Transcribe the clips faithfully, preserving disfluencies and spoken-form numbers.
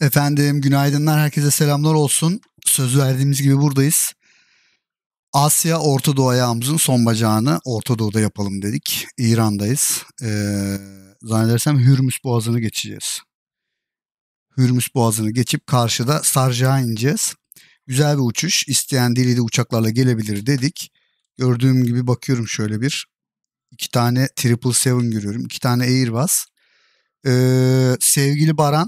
Efendim günaydınlar, herkese selamlar olsun. Söz verdiğimiz gibi buradayız. Asya Orta Doğu ayağımızın son bacağını Orta Doğu'da yapalım dedik. İran'dayız. Ee, zannedersem Hürmüz Boğazı'nı geçeceğiz. Hürmüz Boğazı'nı geçip karşıda Sarja'ya ineceğiz. Güzel bir uçuş. İsteyen dili de uçaklarla gelebilir dedik. Gördüğüm gibi bakıyorum şöyle bir. iki tane Triple Seven görüyorum. iki tane Airbus. Ee, sevgili Baran,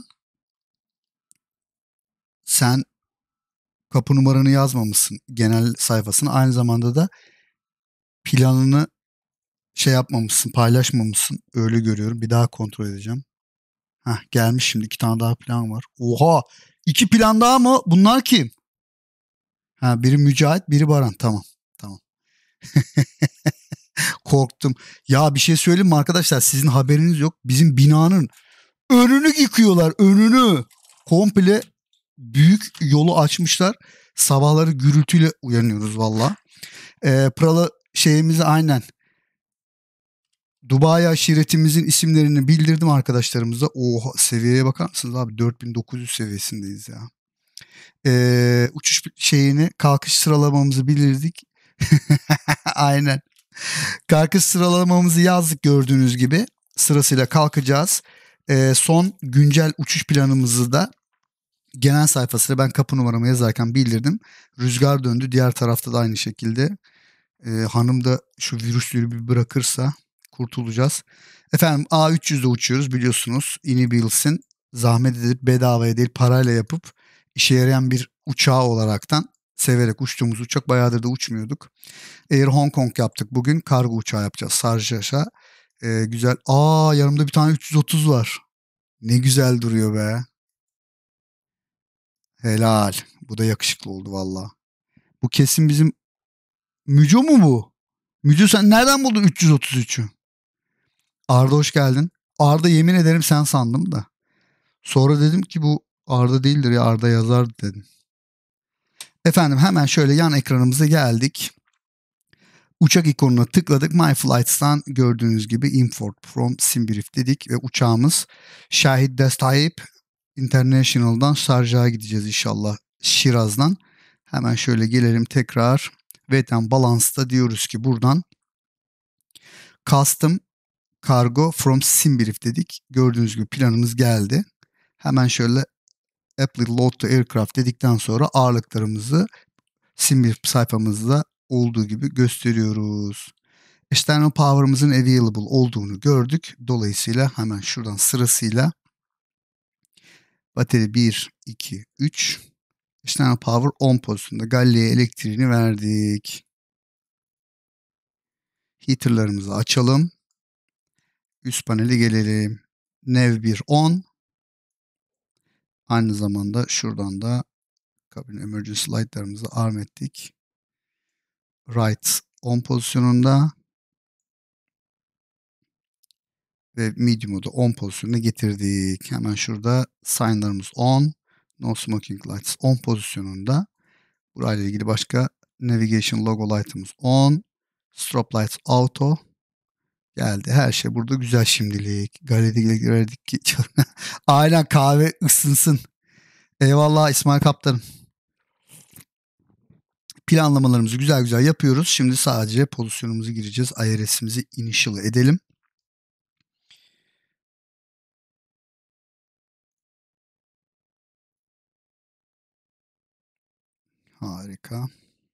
sen kapı numaranı yazmamışsın genel sayfasına. Aynı zamanda da planını şey yapmamışsın, paylaşmamışsın. Öyle görüyorum. Bir daha kontrol edeceğim. Hah, gelmiş şimdi. iki tane daha plan var. Oha! iki plan daha mı? Bunlar kim? Ha, biri Mücahit, biri Baran. Tamam. Tamam. Korktum. Ya bir şey söyleyeyim mi arkadaşlar? Sizin haberiniz yok. Bizim binanın önünü yıkıyorlar. Önünü. Komple büyük yolu açmışlar. Sabahları gürültüyle uyanıyoruz valla. Ee, Pralı şeyimizi aynen. Dubai aşiretimizin isimlerini bildirdim arkadaşlarımıza. Oha, seviyeye bakar mısınız abi? dört bin dokuz yüz seviyesindeyiz ya. Ee, uçuş şeyini, kalkış sıralamamızı bildirdik. Aynen. Kalkış sıralamamızı yazdık gördüğünüz gibi. Sırasıyla kalkacağız. Ee, son güncel uçuş planımızı da genel sayfasına ben kapı numaramı yazarken bildirdim. Rüzgar döndü. Diğer tarafta da aynı şekilde. Ee, hanım da şu virüsleri bir bırakırsa kurtulacağız. Efendim A üç yüzde uçuyoruz biliyorsunuz. Inibils'in zahmet edip bedavaya değil parayla yapıp işe yarayan bir uçağı olaraktan severek uçtuğumuz uçak. Bayağıdır da uçmuyorduk. Air Hong Kong yaptık bugün. Kargo uçağı yapacağız. Sarjaş'a. Ee, güzel. Aa, yanımda bir tane üç yüz otuz var. Ne güzel duruyor be. Helal. Bu da yakışıklı oldu valla. Bu kesin bizim Müco mu bu? Müco, sen nereden buldun üç yüz otuz üçü? Arda hoş geldin. Arda, yemin ederim sen sandım da. Sonra dedim ki bu Arda değildir ya, Arda yazardı dedim. Efendim hemen şöyle yan ekranımıza geldik. Uçak ikonuna tıkladık. My Flights'tan gördüğünüz gibi Import from Simbrief dedik ve uçağımız Şahid Destayip International'dan Şarja'ya gideceğiz inşallah, Şiraz'dan. Hemen şöyle gelelim tekrar. Weight and Balance'da diyoruz ki buradan Custom Cargo from Simbrief dedik. Gördüğünüz gibi planımız geldi. Hemen şöyle Apply Load to Aircraft dedikten sonra ağırlıklarımızı Simbrief sayfamızda olduğu gibi gösteriyoruz. External Power'ımızın available olduğunu gördük. Dolayısıyla hemen şuradan sırasıyla bateri bir, iki, üç. External Power on pozisyonda. Galle'ye elektriğini verdik. Heater'larımızı açalım. Üst panele gelelim. Nav bir on. Aynı zamanda şuradan da Cabin Emergency Light'larımızı arm ettik. Right on pozisyonunda. Ve medium'u da on pozisyonuna getirdik. Hemen şurada sign'larımız on. No smoking lights on pozisyonunda. Burayla ilgili başka navigation logo light'ımız on. Strobe lights auto. Geldi. Her şey burada güzel şimdilik. Galeriye verdik ki. Aynen, kahve ısınsın. Eyvallah İsmail Kaptanım. Planlamalarımızı güzel güzel yapıyoruz. Şimdi sadece pozisyonumuzu gireceğiz. I R S'imizi initial edelim. Harika.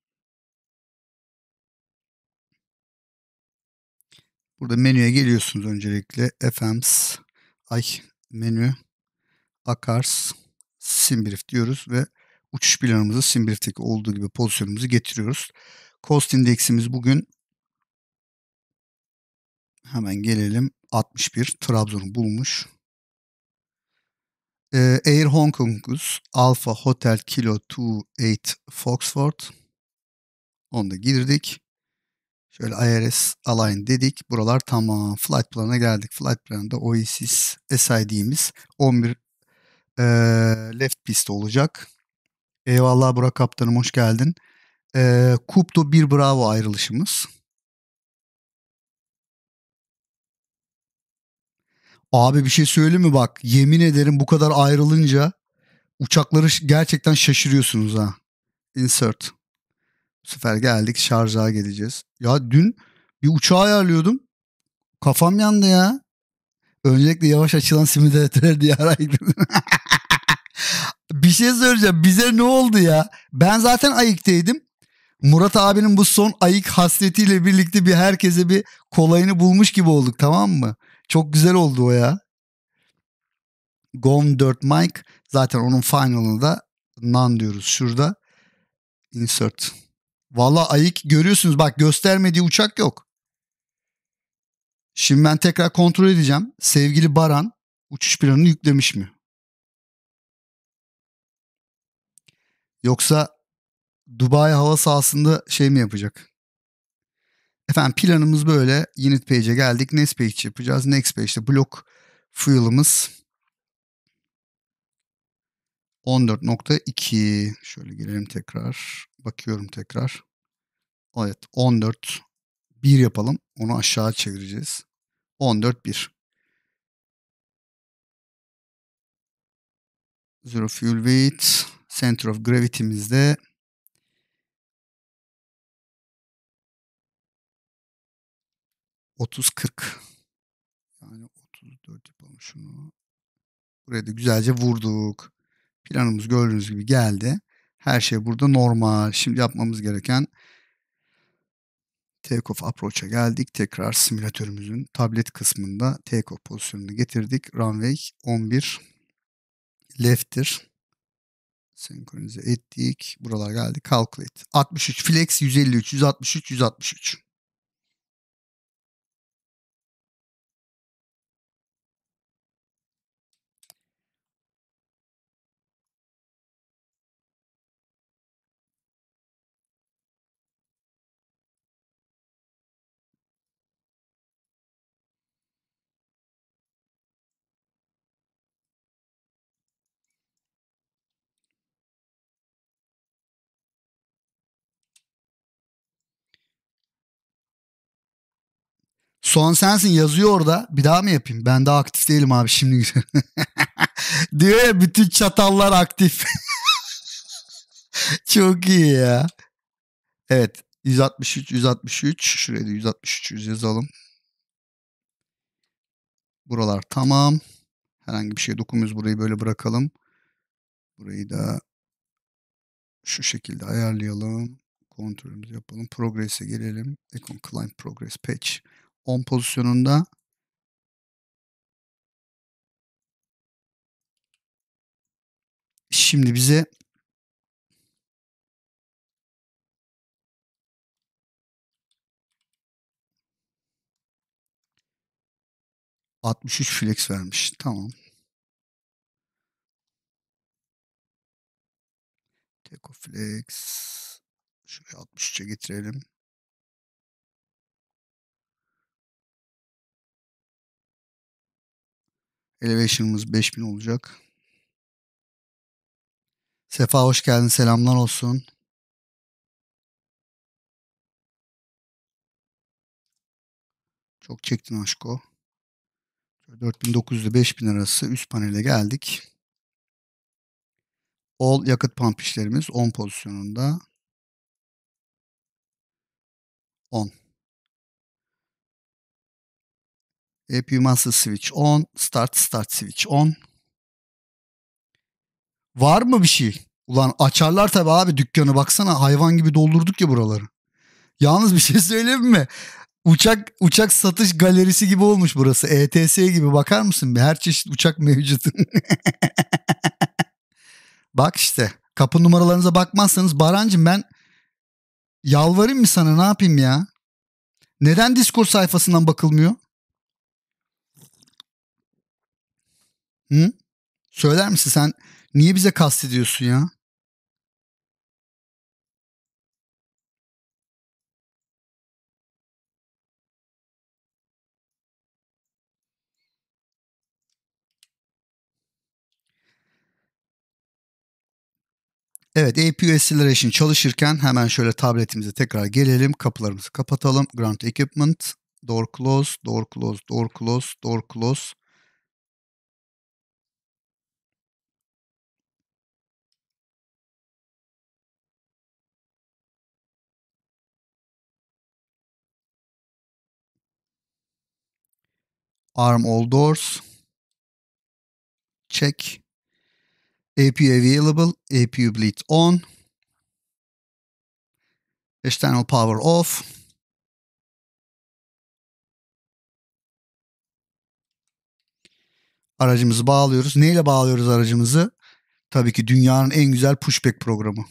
Burada menüye geliyorsunuz öncelikle. F Ms, ay menü, Akars, Simbrief diyoruz ve uçuş planımızı Simbrief'teki olduğu gibi pozisyonumuzu getiriyoruz. Cost indeksimiz bugün hemen gelelim altmış bir. Trabzon'u bulmuş. Ee, Air Hong Kong'uz Alpha Hotel Kilo iki sekiz Foxford. Onu da girdik. Şöyle I R S align dedik. Buralar tamam. Flight plan'a geldik. Flight plan'da Oasis S I D'miz on bir ee, left pist olacak. Eyvallah Burak Kaptanım, hoş geldin. Ee, Kupto bir Bravo ayrılışımız. Abi bir şey söyleyeyim mi bak? Yemin ederim bu kadar ayrılınca Uçakları gerçekten şaşırıyorsunuz ha. Insert. Bu sefer geldik şarja geleceğiz. Ya dün bir uçağı ayarlıyordum. Kafam yandı ya. Öncelikle yavaş açılan simülatörler diye araydım. Bir şey söyleyeceğim. Bize ne oldu ya? Ben zaten ayıktaydım. Murat abinin bu son ayık hasretiyle birlikte bir herkese bir kolayını bulmuş gibi olduk, tamam mı? Çok güzel oldu o ya. Gom dört Mike zaten onun final'ını da none diyoruz şurada. Insert. Valla ayık görüyorsunuz, bak göstermediği uçak yok. Şimdi ben tekrar kontrol edeceğim. Sevgili Baran uçuş planını yüklemiş mi? Yoksa Dubai hava sahasında şey mi yapacak? Efendim planımız böyle. Unit page'e geldik. Next page yapacağız. Next page'de block fuel'ımız on dört nokta iki. Şöyle girelim tekrar. Bakıyorum tekrar. Evet, on dört bir yapalım. Onu aşağı çevireceğiz. on dört bir. Zero fuel weight. Center of gravity'mizde otuz kırk. Yani otuz dört yapalım şunu. Buraya da güzelce vurduk. Planımız gördüğünüz gibi geldi. Her şey burada normal. Şimdi yapmamız gereken take-off approach'a geldik. Tekrar simülatörümüzün tablet kısmında take-off pozisyonunu getirdik. Runway on bir left'tir. Senkronize ettik. Buralar geldi. Calculate. altmış üç flex, yüz elli üç, yüz altmış üç, yüz altmış üç. Son sensin yazıyor orada. Bir daha mı yapayım? Ben daha aktif değilim abi şimdi. Diyor ya bütün çatallar aktif. Çok iyi ya. Evet. yüz altmış üç, yüz altmış üç. Şuraya da yüz altmış üç yazalım. Buralar tamam. Herhangi bir şeye dokunmuyoruz. Burayı böyle bırakalım. Burayı da şu şekilde ayarlayalım. Kontrolümüzü yapalım. Progress'e gelelim. Econ Climb Progress Patch. on pozisyonunda. Şimdi bize altmış üç flex vermiş. Tamam. Take flex. Şuraya altmış üçe getirelim. Elevation'ımız beş bin olacak. Sefa hoş geldin. Selamlar olsun. Çok çektin aşko. dört bin dokuz yüz ile beş bin arası üst panele geldik. All yakıt pump işlerimiz on pozisyonunda. on. A P U Master Switch on. Start Start Switch on. Var mı bir şey? Ulan açarlar tabii abi dükkanı, baksana hayvan gibi doldurduk ya buraları. Yalnız bir şey söyleyeyim mi? Uçak uçak satış galerisi gibi olmuş burası. E T S gibi, bakar mısın? Her çeşit uçak mevcut. Bak işte, kapı numaralarınıza bakmazsanız Barancığım ben yalvarayım mı sana, ne yapayım ya? Neden Discord sayfasından bakılmıyor? Hı? Söyler misin sen, niye bize kastediyorsun ya? Evet, A P U Acceleration çalışırken hemen şöyle tabletimize tekrar gelelim. Kapılarımızı kapatalım. Ground Equipment. Door close, door close, door close, door close. Arm all doors. Check. A P U available. A P U bleed on. External power off. Aracımızı bağlıyoruz. Neyle bağlıyoruz aracımızı? Tabii ki dünyanın en güzel pushback programı.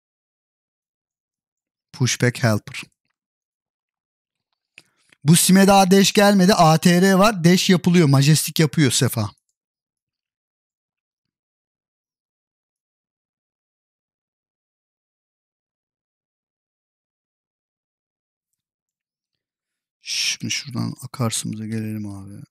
Pushback Helper. Bu sim'e daha dash gelmedi. A T R var. Dash yapılıyor. Majestic yapıyor Sefa. Şimdi şuradan akarsımıza gelelim abi.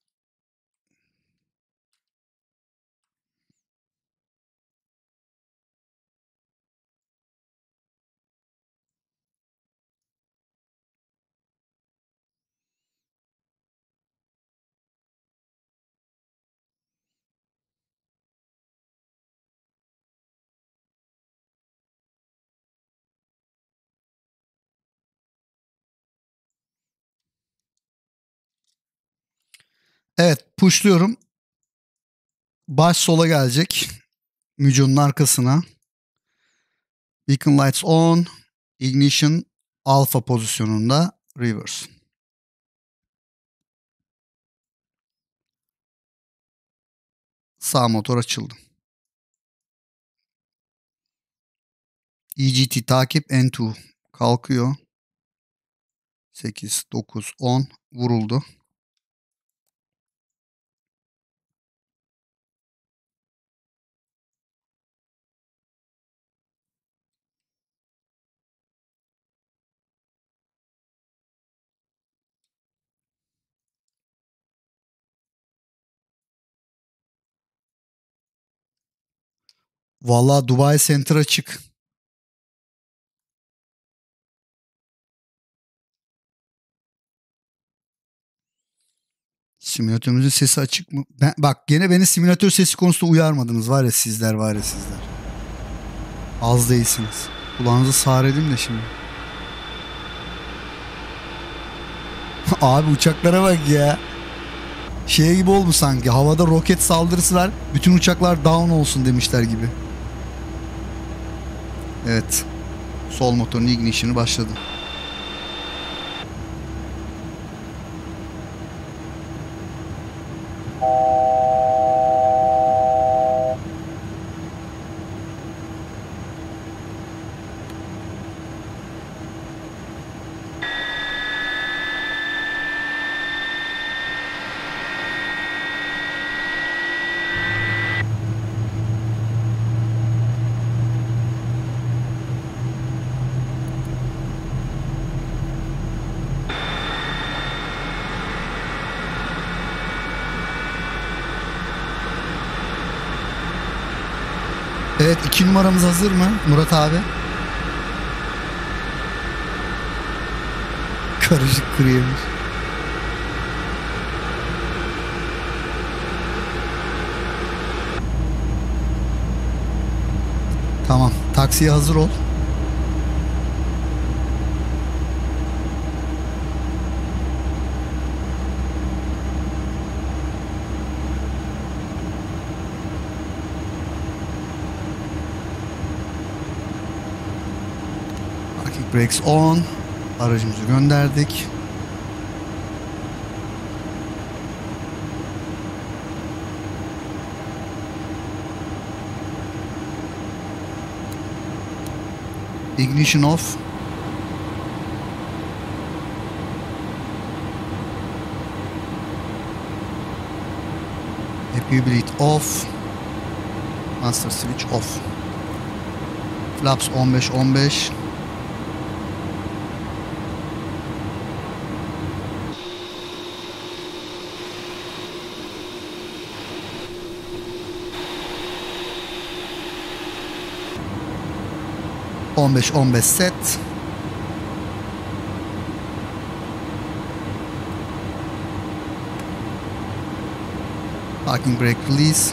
Evet, pushluyorum. Baş sola gelecek. Müconun arkasına. Beacon lights on. Ignition alpha pozisyonunda. Reverse. Sağ motor açıldı. E G T takip. N iki kalkıyor. sekiz, dokuz, on vuruldu. Vallahi Dubai Center açık. Simülatörümüzün sesi açık mı? Ben, bak gene beni simülatör sesi konusunda uyarmadınız var ya sizler var ya sizler. Az değilsiniz. Kulağınızı sağır edin de şimdi. Abi uçaklara bak ya. Şey gibi oldu sanki. Havada roket saldırısı var. Bütün uçaklar down olsun demişler gibi. Evet. Sol motorun ignition'ı başladı. Evet, iki numaramız hazır mı Murat abi? Karışık kuruyormuş. Tamam, taksiye hazır ol. Brakes on. Aracımızı gönderdik. Ignition off. A P U bleed off. Master switch off. Flaps on beş on beş. on beş on beş set. Parking brake release.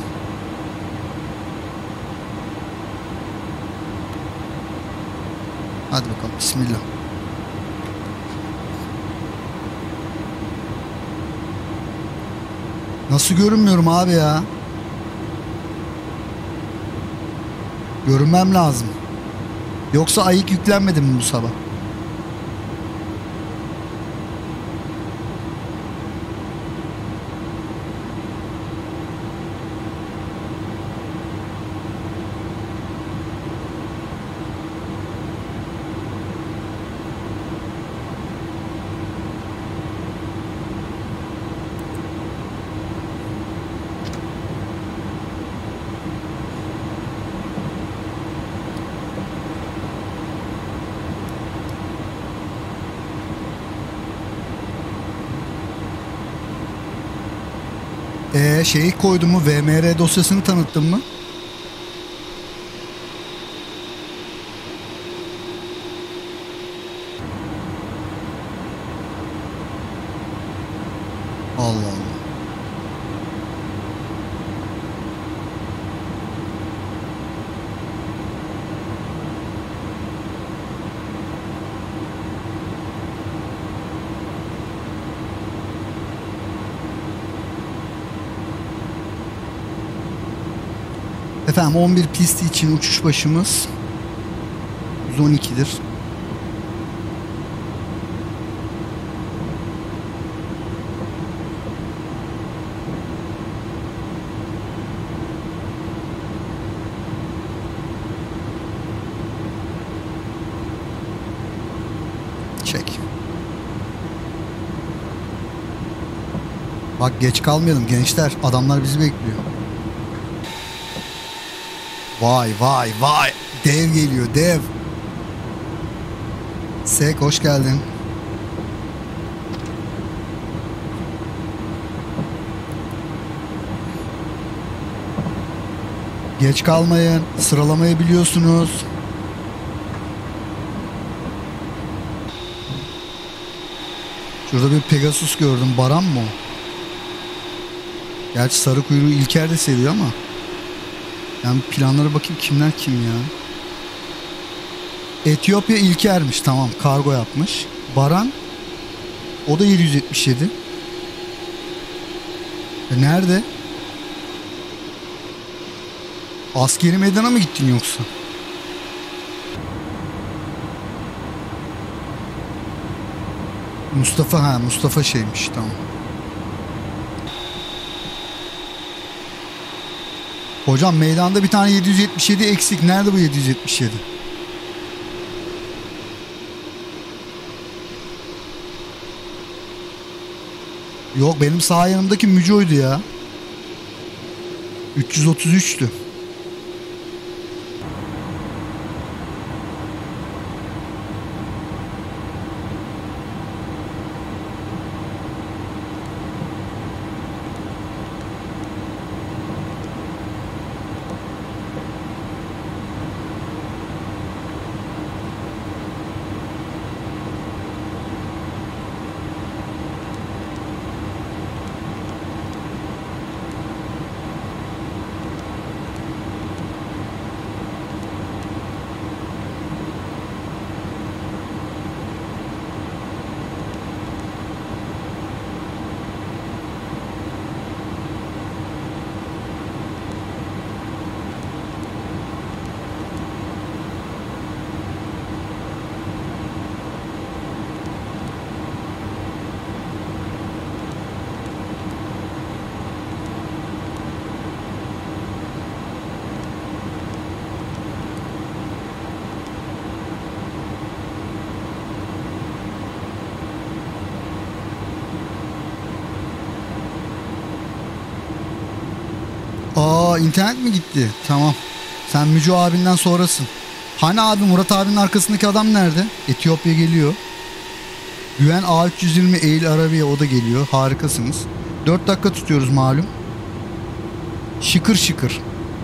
Hadi bakalım, bismillah. Nasıl görünmüyorum abi ya? Görünmem lazım. Yoksa ayık yüklenmedi mi bu sabah? Ee, şeyi koydum mu? V M R dosyasını tanıttım mı? Allah Allah. Efendim on bir pisti için uçuş başımız yüz on ikidir. Çek. Bak geç kalmayalım gençler. Adamlar bizi bekliyor. Vay vay vay. Dev geliyor dev. Sek hoş geldin. Geç kalmayın. Sıralamayı biliyorsunuz. Şurada bir Pegasus gördüm. Baran mı o? Gerçi sarı kuyruğu İlker de seviyor ama. Yani planlara bakayım kimler kim ya. Etiyopya İlker'miş, tamam, kargo yapmış. Baran o da yedi yüz yetmiş yedi. E nerede? Askeri meydana mı gittin yoksa? Mustafa ha Mustafa şeymiş, tamam. Hocam meydanda bir tane yedi yüz yetmiş yedi eksik. Nerede bu yedi yüz yetmiş yedi? Yok, benim sağ yanımdaki Müco'ydu ya. üç yüz otuz üçtü. Aa, internet mi gitti? Tamam. Sen Müco abinden sonrasın. Hani abi Murat abinin arkasındaki adam nerede? Etiyopya geliyor. Güven A üç yüz yirmi Eğil Arabiya, o da geliyor. Harikasınız. dört dakika tutuyoruz malum. Şıkır şıkır.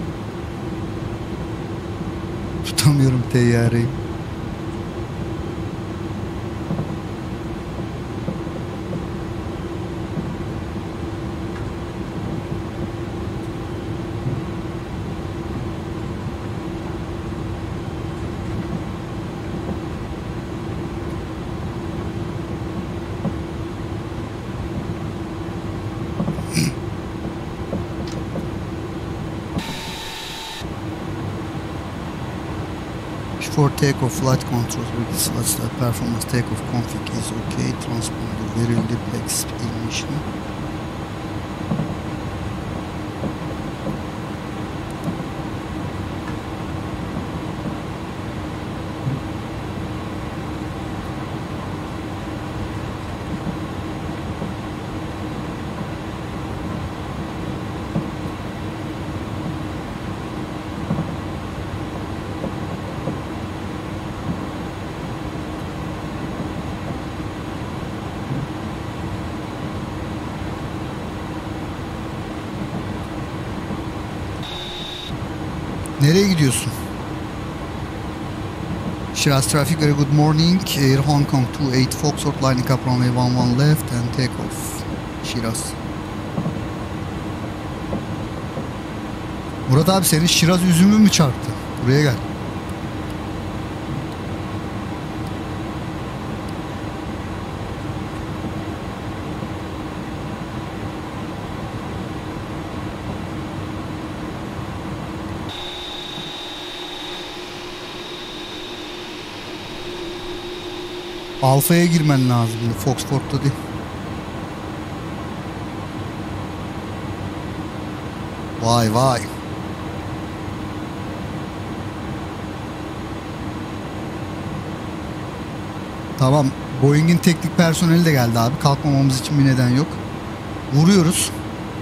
Tutamıyorum teyyareyi. for takeoff flight controls with this flight style performance takeoff config is okay. Transponder verildi. Plex ignition. Nereye gidiyorsun? Shiraz traffic, very good morning. Air Hong Kong two eight Foxtrot lining up runway one one left and take off. Shiraz. Murat abi senin Shiraz üzümü mü çarptı? Buraya gel. Alfa'ya girmen lazım. Foxport'ta değil. Vay vay. Tamam. Boeing'in teknik personeli de geldi abi. Kalkmamamız için bir neden yok. Vuruyoruz.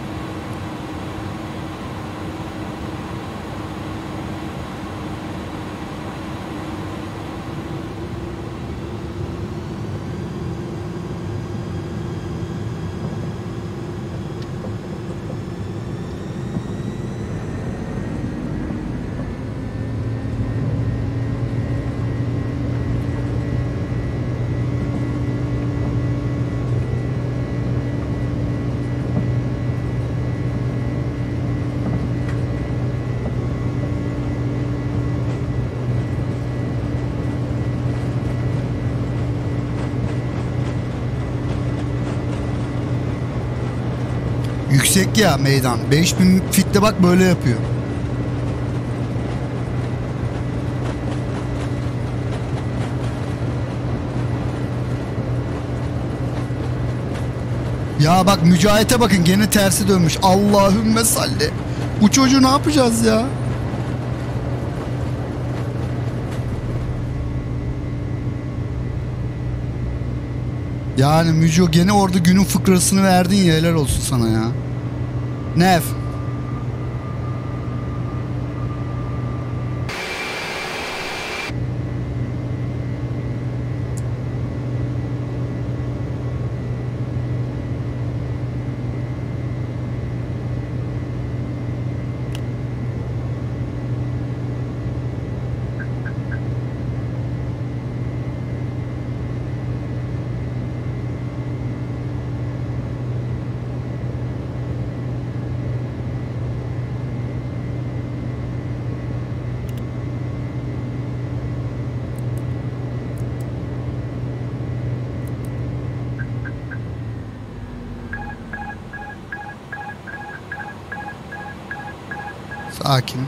Yüksek ya meydan. beş bin fitte bak böyle yapıyor. Ya bak Mücahit'e bakın gene tersi dönmüş. Allahümme salli. Bu çocuğu ne yapacağız ya? Yani Müco gene orada günün fıkrasını verdin ya, helal olsun sana ya. Nev. Sakin.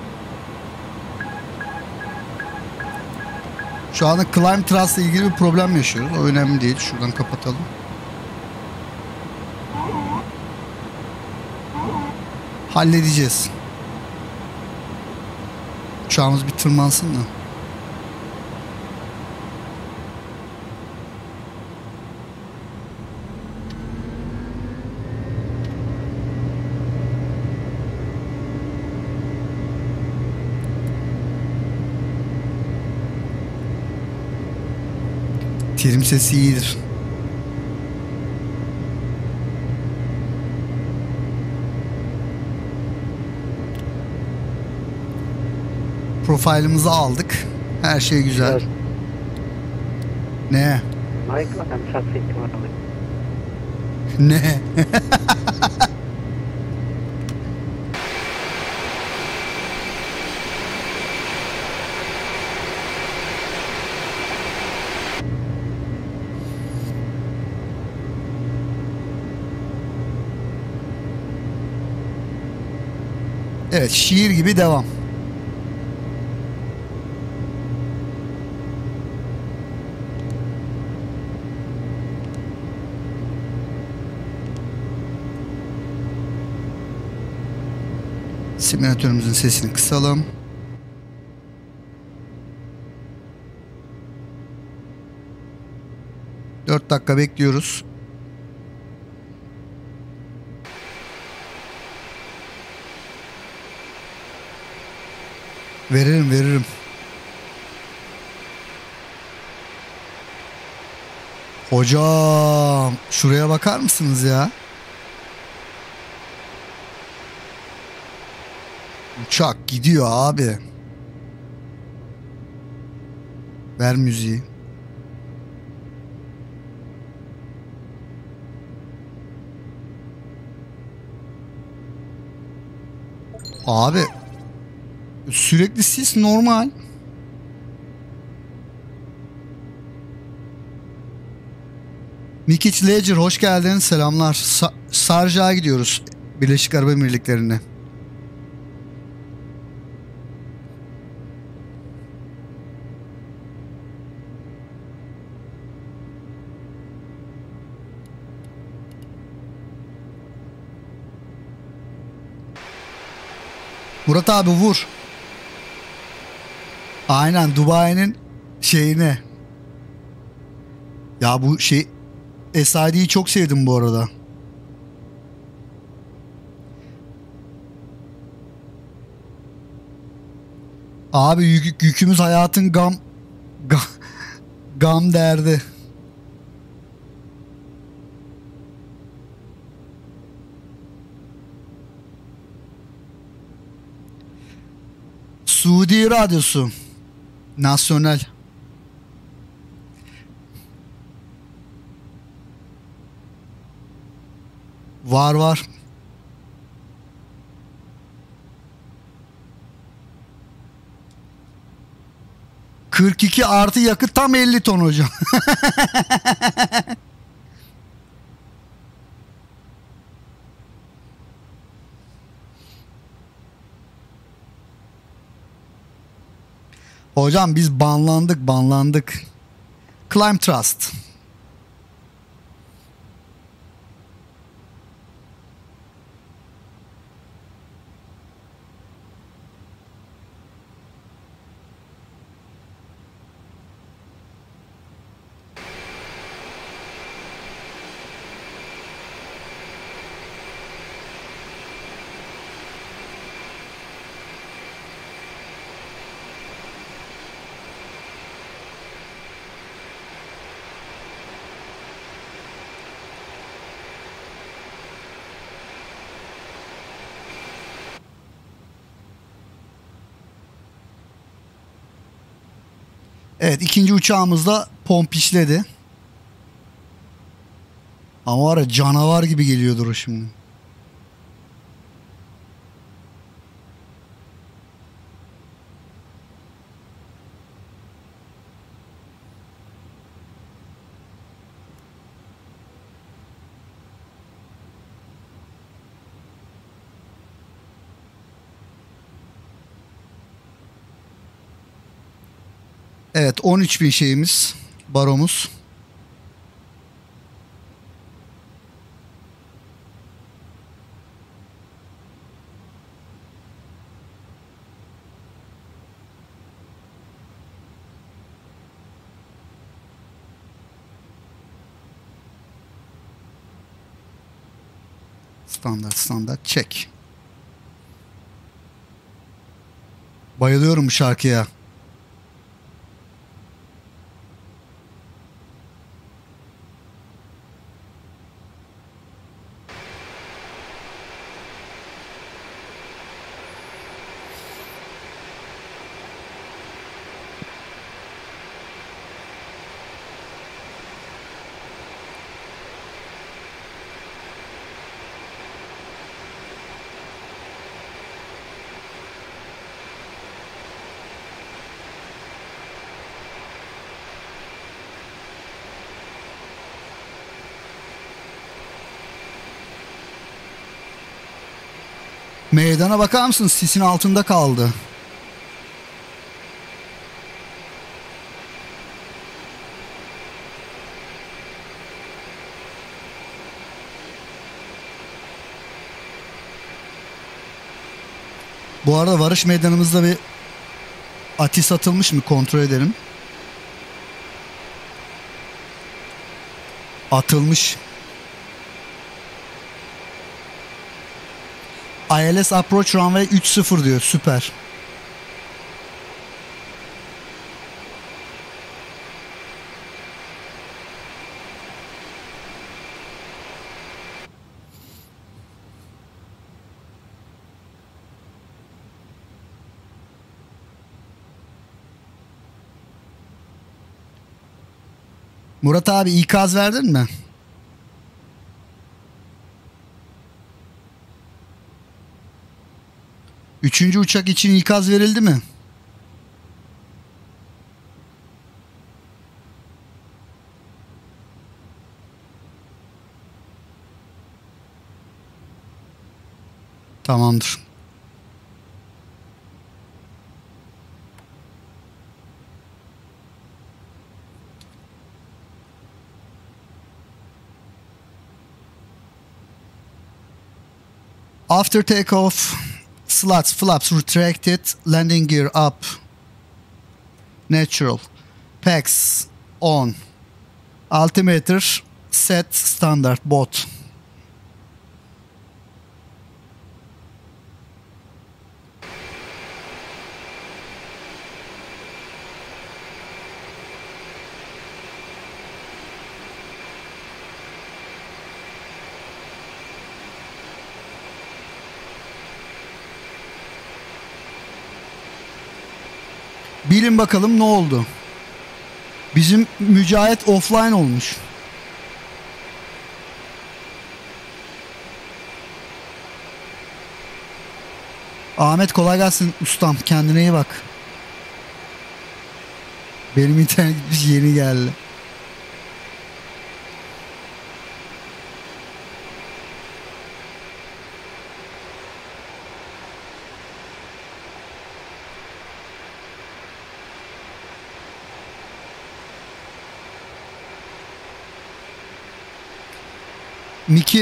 Şu anda Climb Trust'la ilgili bir problem yaşıyoruz. O önemli değil. Şuradan kapatalım. Halledeceğiz. Uçağımız bir tırmansın da. Terim sesi iyidir. Profilimizi aldık. Her şey güzel. Evet. Ne? Michael, I'm something Ne? Evet, şiir gibi devam. Simülatörümüzün sesini kısalım. dört dakika bekliyoruz. Veririm veririm. Hocam şuraya bakar mısınız ya? Uçak gidiyor abi. Ver müziği. Abi sürekli sis normal. Mikic Ledger hoş geldin. Selamlar. Sa Sarja'ya gidiyoruz. Birleşik Arap Emirlikleri'ne. Murat abi vur. Aynen Dubai'nin şeyine. Ya bu şey S I D'yi çok sevdim bu arada. Abi yük, yükümüz hayatın gam gam, gam derdi. Suudi Radyosu. Nasyonel. Var var. kırk iki artı yakıt tam elli ton hocam. Hocam biz banlandık banlandık. Climb Trust. Evet ikinci uçağımız da pompişledi. Ama var ya canavar gibi geliyordur o şimdi. Evet on üç bin şeyimiz baromuz. Standart standart çek. Bayılıyorum bu şarkıya. Meydana bakar mısın? Sisin altında kaldı. Bu arada varış meydanımızda bir atis atılmış mı kontrol edelim. Atılmış. I L S approach runway üç sıfır diyor. Süper. Murat abi ikaz verdin mi? Üçüncü uçak için ikaz verildi mi? Tamamdır. After takeoff, slots, flaps retracted, landing gear up, natural, packs on, altimeter set standard bot. Bilin bakalım ne oldu? Bizim Mücahit offline olmuş. Ahmet kolay gelsin ustam. Kendine iyi bak. Benim internet gitmiş, yeni geldi. Miki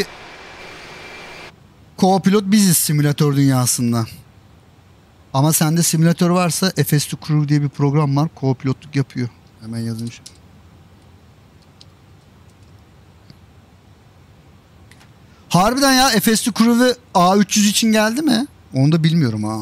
co-pilot biziz simülatör dünyasında. Ama sende simülatör varsa F S iki Crew diye bir program var. Co-pilotluk yapıyor. Hemen yazayım. Harbiden ya, F S iki Crew A üç yüz için geldi mi? Onu da bilmiyorum ha.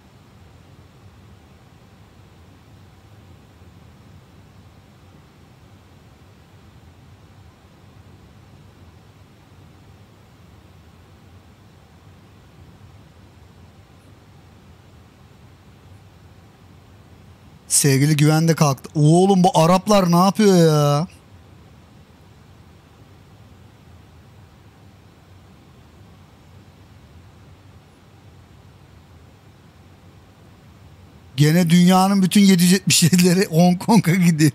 Sevgili Güven de kalktı. Oğlum bu Araplar ne yapıyor ya? Gene dünyanın bütün yedi yüz yetmiş yedileri Hong Kong'a gidiyor.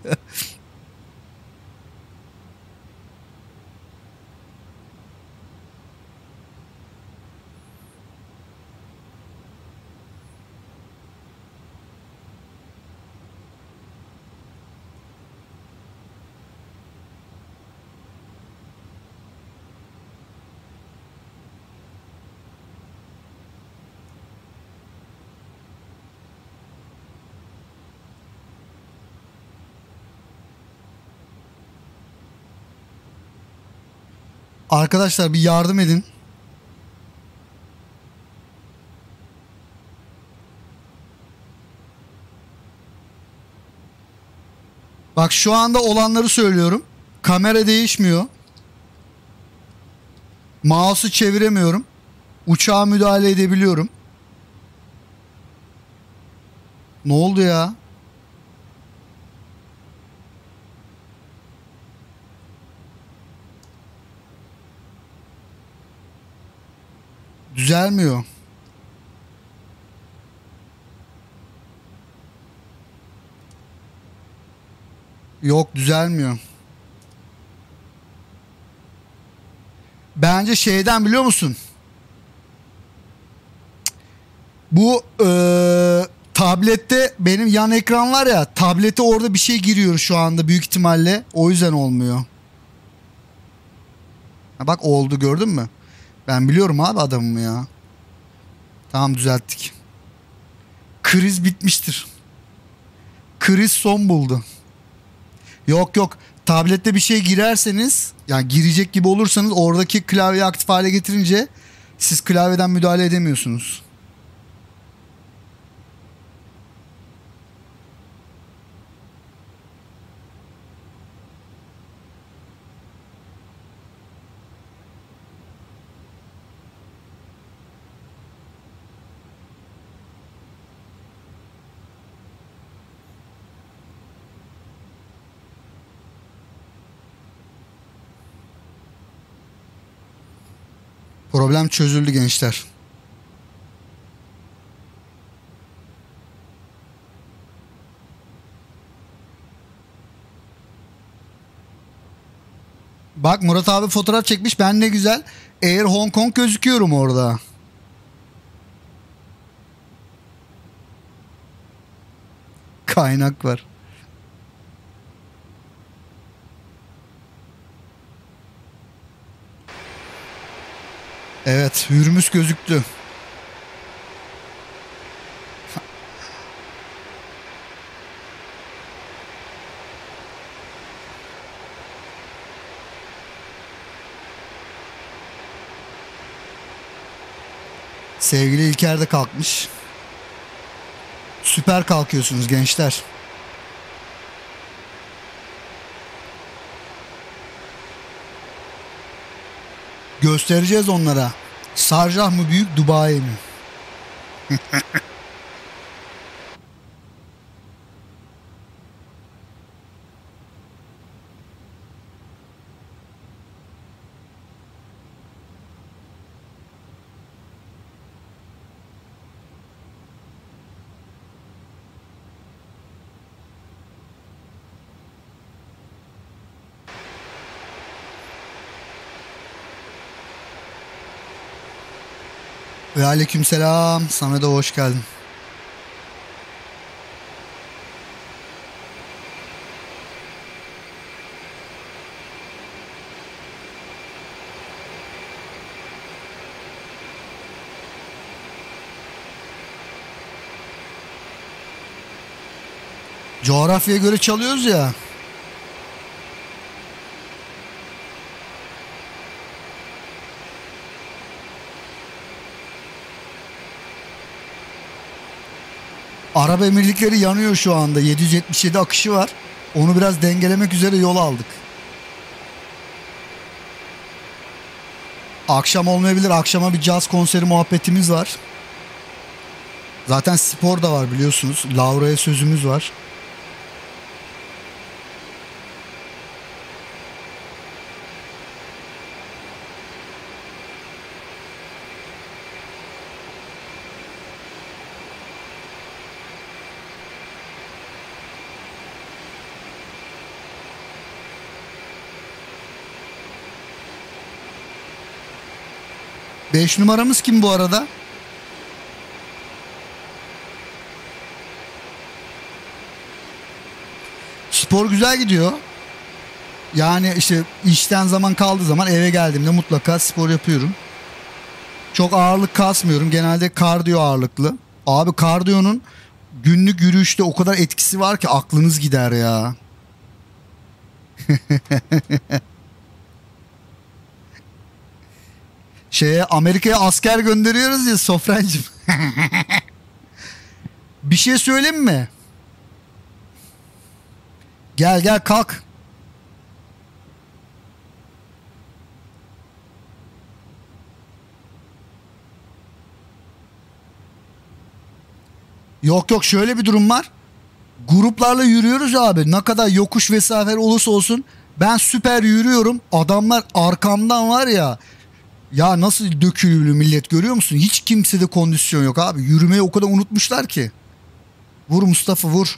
Arkadaşlar bir yardım edin. Bak şu anda olanları söylüyorum. Kamera değişmiyor. Mouse'u çeviremiyorum. Uçağa müdahale edebiliyorum. Ne oldu ya? Düzelmiyor. Yok, düzelmiyor. Bence şeyden, biliyor musun? Bu ee, tablette benim yan ekran var ya. Tablete orada bir şey giriyor şu anda büyük ihtimalle. O yüzden olmuyor. Ha, bak oldu, gördün mü? Ben biliyorum abi adamımı ya. Tamam, düzelttik. Kriz bitmiştir. Kriz son buldu. Yok yok. Tablette bir şey girerseniz, yani girecek gibi olursanız oradaki klavyeyi aktif hale getirince siz klavyeden müdahale edemiyorsunuz. Problem çözüldü gençler. Bak Murat abi fotoğraf çekmiş. Ben ne güzel Air Hong Kong gözüküyorum orada. Kaynak var. Evet, Hürmüz gözüktü. Sevgili İlker de kalkmış. Süper kalkıyorsunuz gençler. Göstereceğiz onlara. Sarjah mı büyük, Dubai mi? Ve aleykümselam. Sana da hoş geldin. Coğrafyaya göre çalıyoruz ya. Arap Emirlikleri yanıyor şu anda. yedi yüz yetmiş yedi akışı var. Onu biraz dengelemek üzere yol aldık. Akşam olmayabilir. Akşama bir caz konseri muhabbetimiz var. Zaten spor da var biliyorsunuz. Laura'ya sözümüz var. Beş numaramız kim bu arada? Spor güzel gidiyor. Yani işte işten zaman kaldığı zaman eve geldiğimde mutlaka spor yapıyorum. Çok ağırlık kasmıyorum. Genelde kardiyo ağırlıklı. Abi kardiyonun günlük yürüyüşte o kadar etkisi var ki aklınız gider ya. Şeye Amerika'ya asker gönderiyoruz ya Sofrancığım. Bir şey söyleyeyim mi? Gel gel kalk. Yok yok şöyle bir durum var. Gruplarla yürüyoruz abi. Ne kadar yokuş vesaire olursa olsun ben süper yürüyorum. Adamlar arkamdan var ya. Ya nasıl dökülülü millet görüyor musun? Hiç kimsede kondisyon yok abi. Yürümeyi o kadar unutmuşlar ki. Vur Mustafa vur.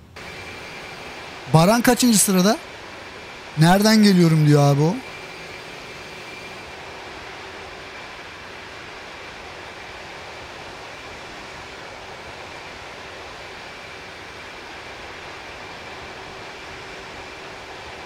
Baran kaçıncı sırada? Nereden geliyorum diyor abi o.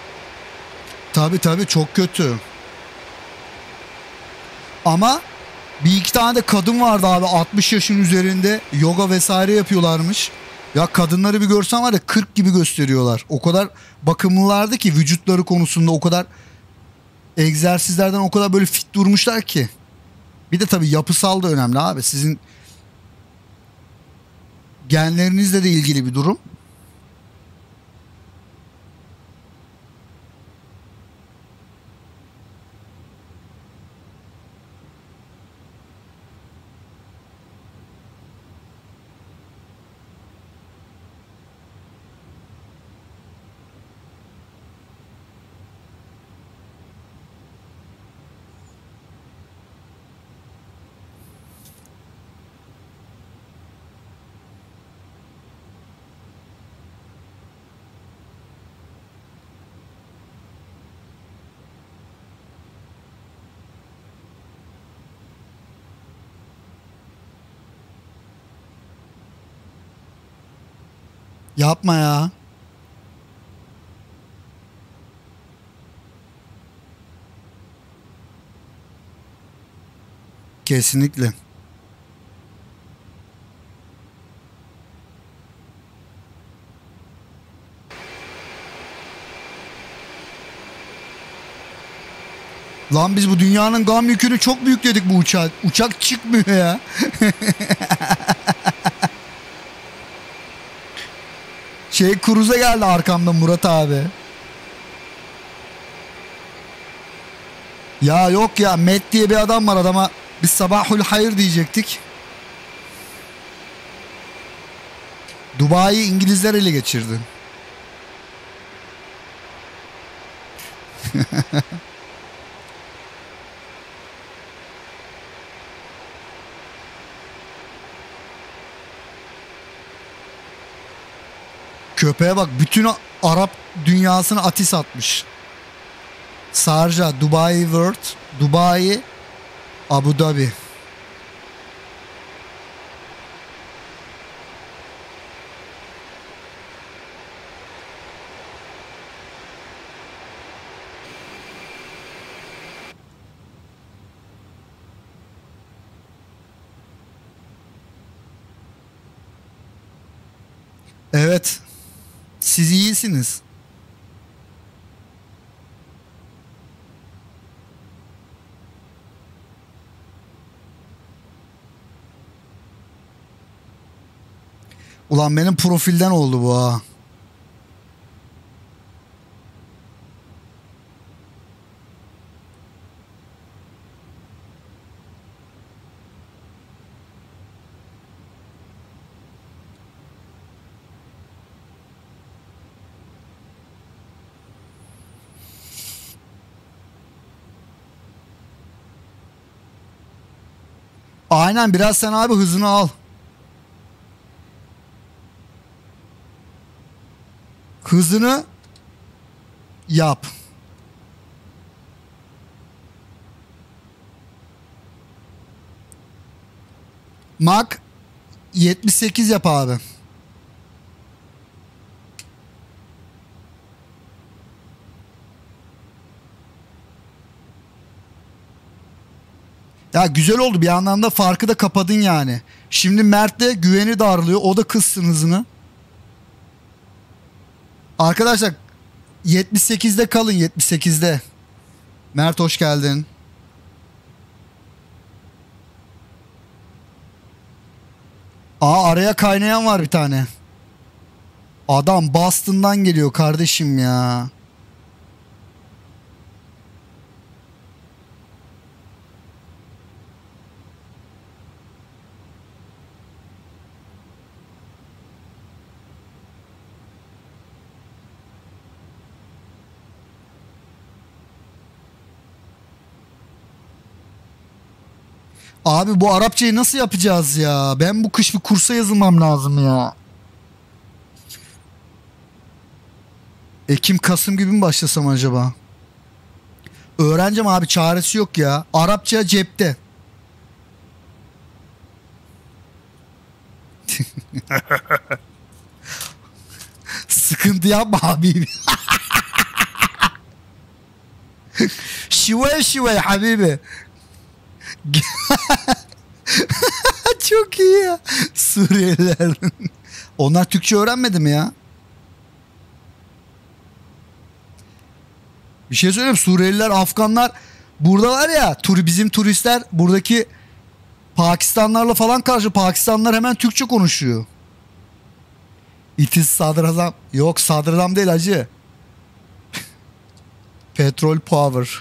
Tabii tabii çok kötü. Ama Bir iki tane de kadın vardı abi, altmış yaşın üzerinde, yoga vesaire yapıyorlarmış. Ya kadınları bir görsen var ya, kırk gibi gösteriyorlar. O kadar bakımlılardı ki, vücutları konusunda o kadar, egzersizlerden o kadar böyle fit durmuşlar ki. Bir de tabii yapısal da önemli abi. Sizin genlerinizle de ilgili bir durum. Yapma ya. Kesinlikle. Lan biz bu dünyanın gam yükünü çok büyük dedik bu uçağa. Uçak çıkmıyor ya. Şey, Cruise'a geldi arkamda Murat abi. Ya yok ya, Matt diye bir adam var, adama biz sabahul hayır diyecektik. Dubai'yi İngilizler ele geçirdi. Köpeğe bak, bütün Arap dünyasını atis atmış. Sarja, Dubai World, Dubai, Abu Dhabi. Evet. Siz iyisiniz. Ulan benim profilden oldu bu ha. Aynen, biraz sen abi hızını al. Hızını yap. Mach yetmiş sekiz yap abi. Ya güzel oldu, bir anlamda farkı da kapadın yani. Şimdi Mert'le güveni darlıyor, o da kıssın hızını. Arkadaşlar yetmiş sekizde kalın, yetmiş sekizde. Mert hoş geldin. Aa, araya kaynayan var bir tane. Adam Boston'dan geliyor kardeşim ya. Abi bu Arapçayı nasıl yapacağız ya? Ben bu kış bir kursa yazılmam lazım ya. Ekim, Kasım gibi mi başlasam acaba? Öğreneceğim abi, çaresi yok ya. Arapça cepte. Sıkıntı yapma abi. şivay şivay habibi. Suriyeliler. Onlar Türkçe öğrenmedi mi ya? Bir şey söyleyeyim. Suriyeliler, Afganlar burada var ya, tur bizim turistler buradaki Pakistanlarla falan karşı, Pakistanlılar hemen Türkçe konuşuyor. It is sadrazam. Yok, sadrazam değil hacı. Petrol power.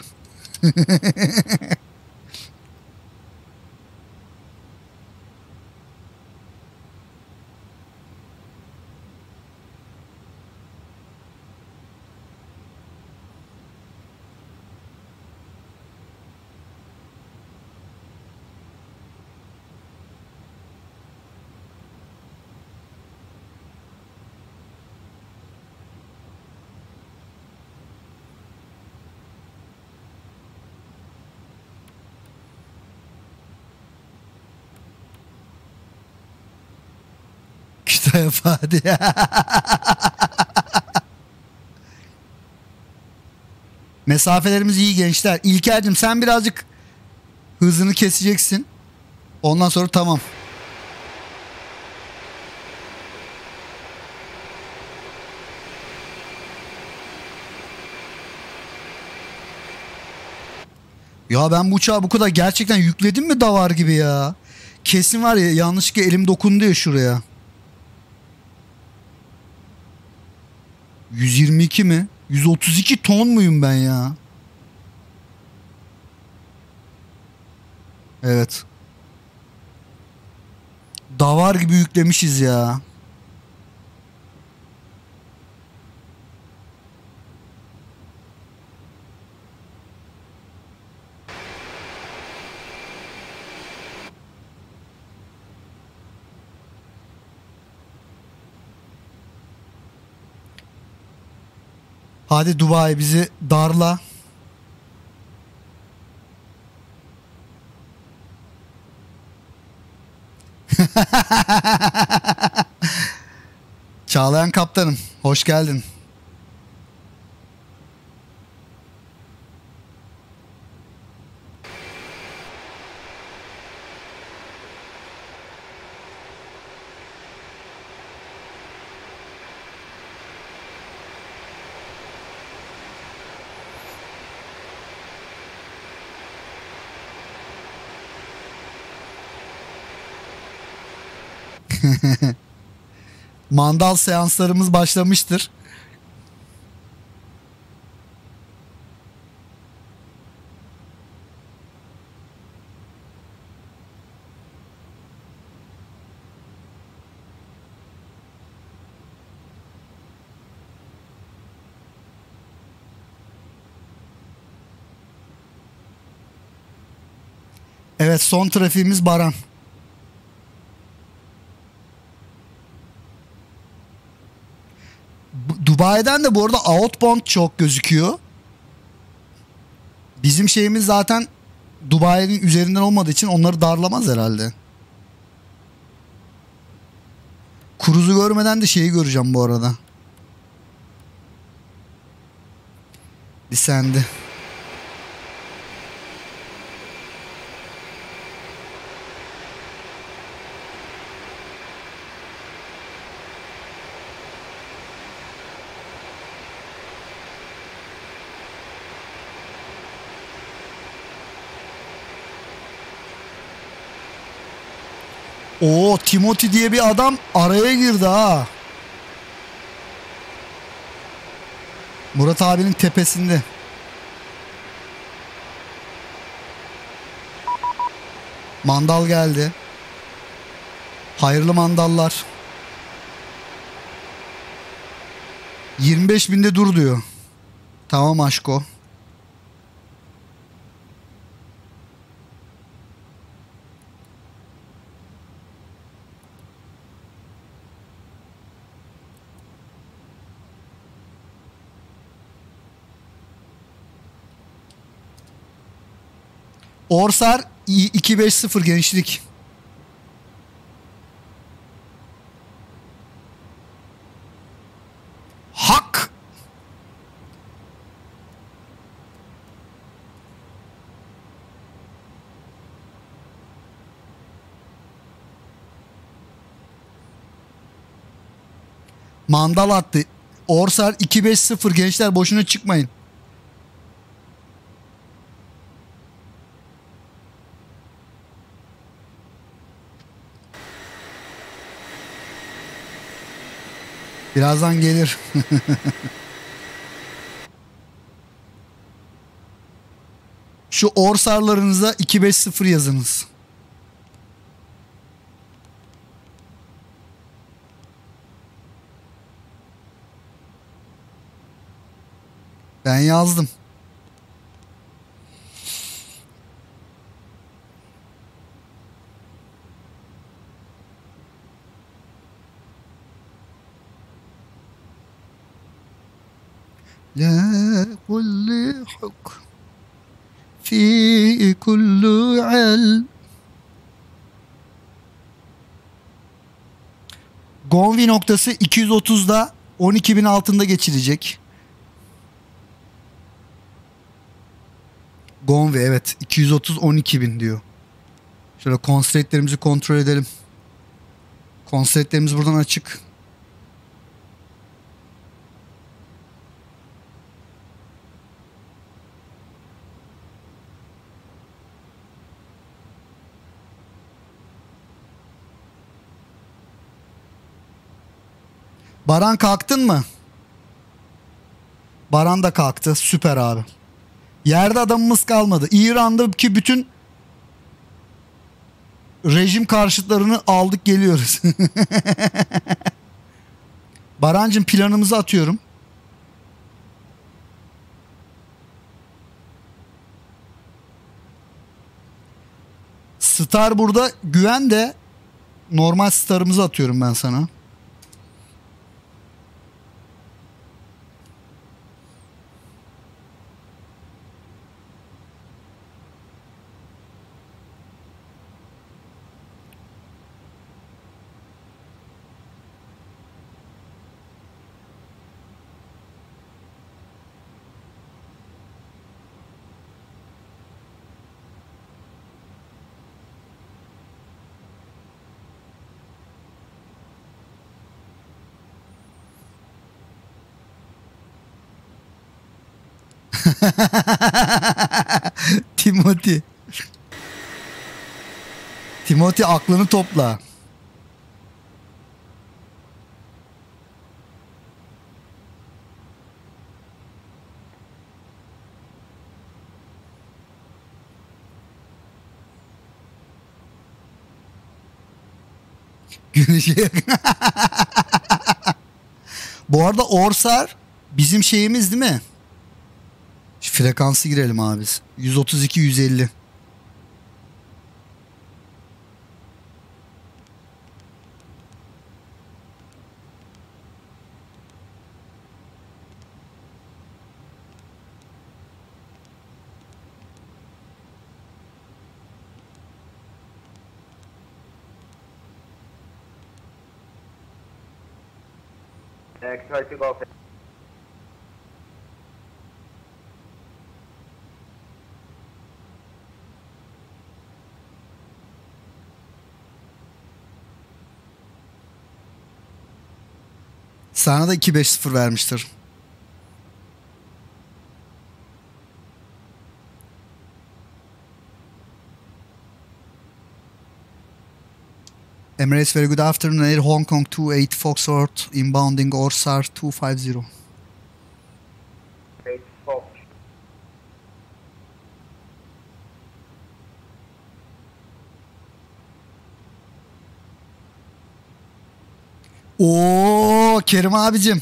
Kütahya Fatih. Mesafelerimiz iyi gençler. İlker'cim sen birazcık hızını keseceksin. Ondan sonra tamam. Ya ben bu uçağı bu kadar gerçekten yükledim mi davar gibi ya? Kesin var ya, yanlışlıkla elim dokundu ya şuraya. yüz yirmi iki mi? yüz otuz iki ton muyum ben ya? Evet. Davar gibi yüklemişiz ya. Hadi Dubai bizi darla. Çağlayan kaptanım, hoş geldin. Mandal seanslarımız başlamıştır. Evet, son trafiğimiz Baran. Bu- Dubai'den de bu arada outbound çok gözüküyor. Bizim şeyimiz zaten Dubai'nin üzerinden olmadığı için onları darlamaz herhalde. Cruise'u görmeden de şeyi göreceğim bu arada. Descend'i. Oo, Timothy diye bir adam araya girdi ha. Murat abinin tepesinde. Mandal geldi. Hayırlı mandallar. yirmi beş binde dur diyor. Tamam aşko. Orsar iki beş sıfır gençlik. Hak. Mandal attı. Orsar iki beş sıfır gençler, boşuna çıkmayın. Birazdan gelir. Şu orsarlarınıza iki beş sıfır yazınız. Ben yazdım. La kulli huk fi kulli al. Gonvi noktası iki yüz otuzda on iki bin altında geçirecek. Gonvi evet, iki yüz otuz on iki bin diyor. Şöyle constraint'lerimizi kontrol edelim. Constraint'lerimiz buradan açık. Baran kalktın mı? Baran da kalktı. Süper abi. Yerde adamımız kalmadı. İran'daki bütün rejim karşıtlarını aldık geliyoruz. Barancığım planımızı atıyorum. Star burada, güven de normal starımızı atıyorum ben sana. Timothy. Timothy aklını topla. Güneşe Bu arada Orsar bizim şeyimiz değil mi? Şu frekansı girelim abi. yüz otuz iki yüz elli. Sana da iki beş sıfır vermiştir. Emirates, very good afternoon. Air Hong Kong two eight Foxtrot inbounding Orsar two five zero. Oo Kerim abicim.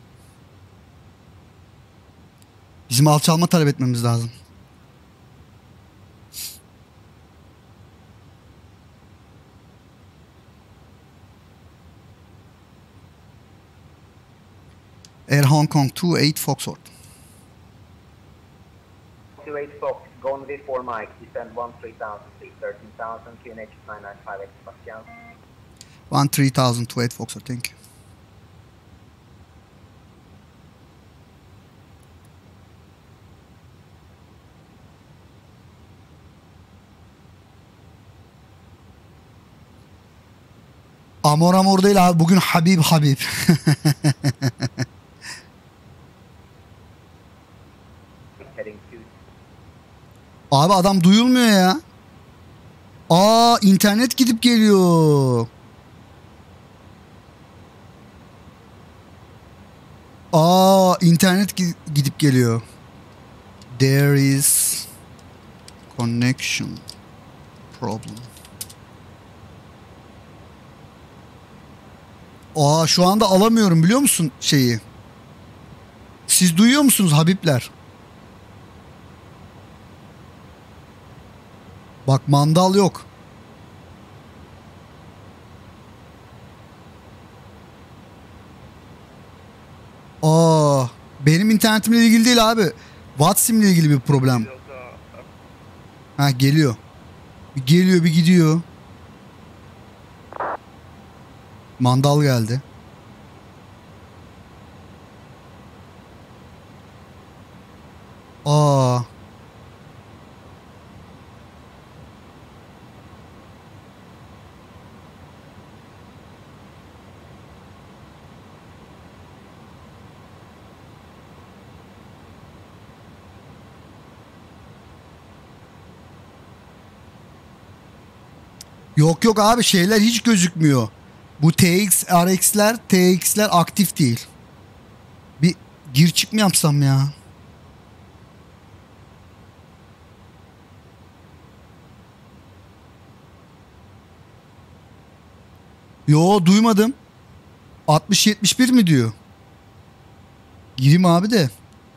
Bizim alçalma talep etmemiz lazım. Air Hong Kong two eight Foxtrot. two eight Fox, going V four Mike, descend one three thousand feet, thirteen thousand, Q N H nine nine five eight Sebastian. one three thousand two eight Foxtrot, thank you. Amor amor değil abi. Bugün Habib Habib. Heading to Abi adam duyulmuyor ya. Aa internet gidip geliyor. Aa internet gi- gidip geliyor. There is connection problem. Aa şu anda alamıyorum biliyor musun şeyi? Siz duyuyor musunuz Habibler? Bak mandal yok. Aa benim internetimle ilgili değil abi. WhatsApp'imle ilgili bir problem. Ha geliyor. Bir geliyor bir gidiyor. Mandal geldi. Aa. Yok yok abi şeyler hiç gözükmüyor. Bu T X, R X'ler, T X'ler aktif değil. Bir gir çık mı yapsam ya? Yo duymadım. altmış yetmiş bir mi diyor? Gireyim abi de.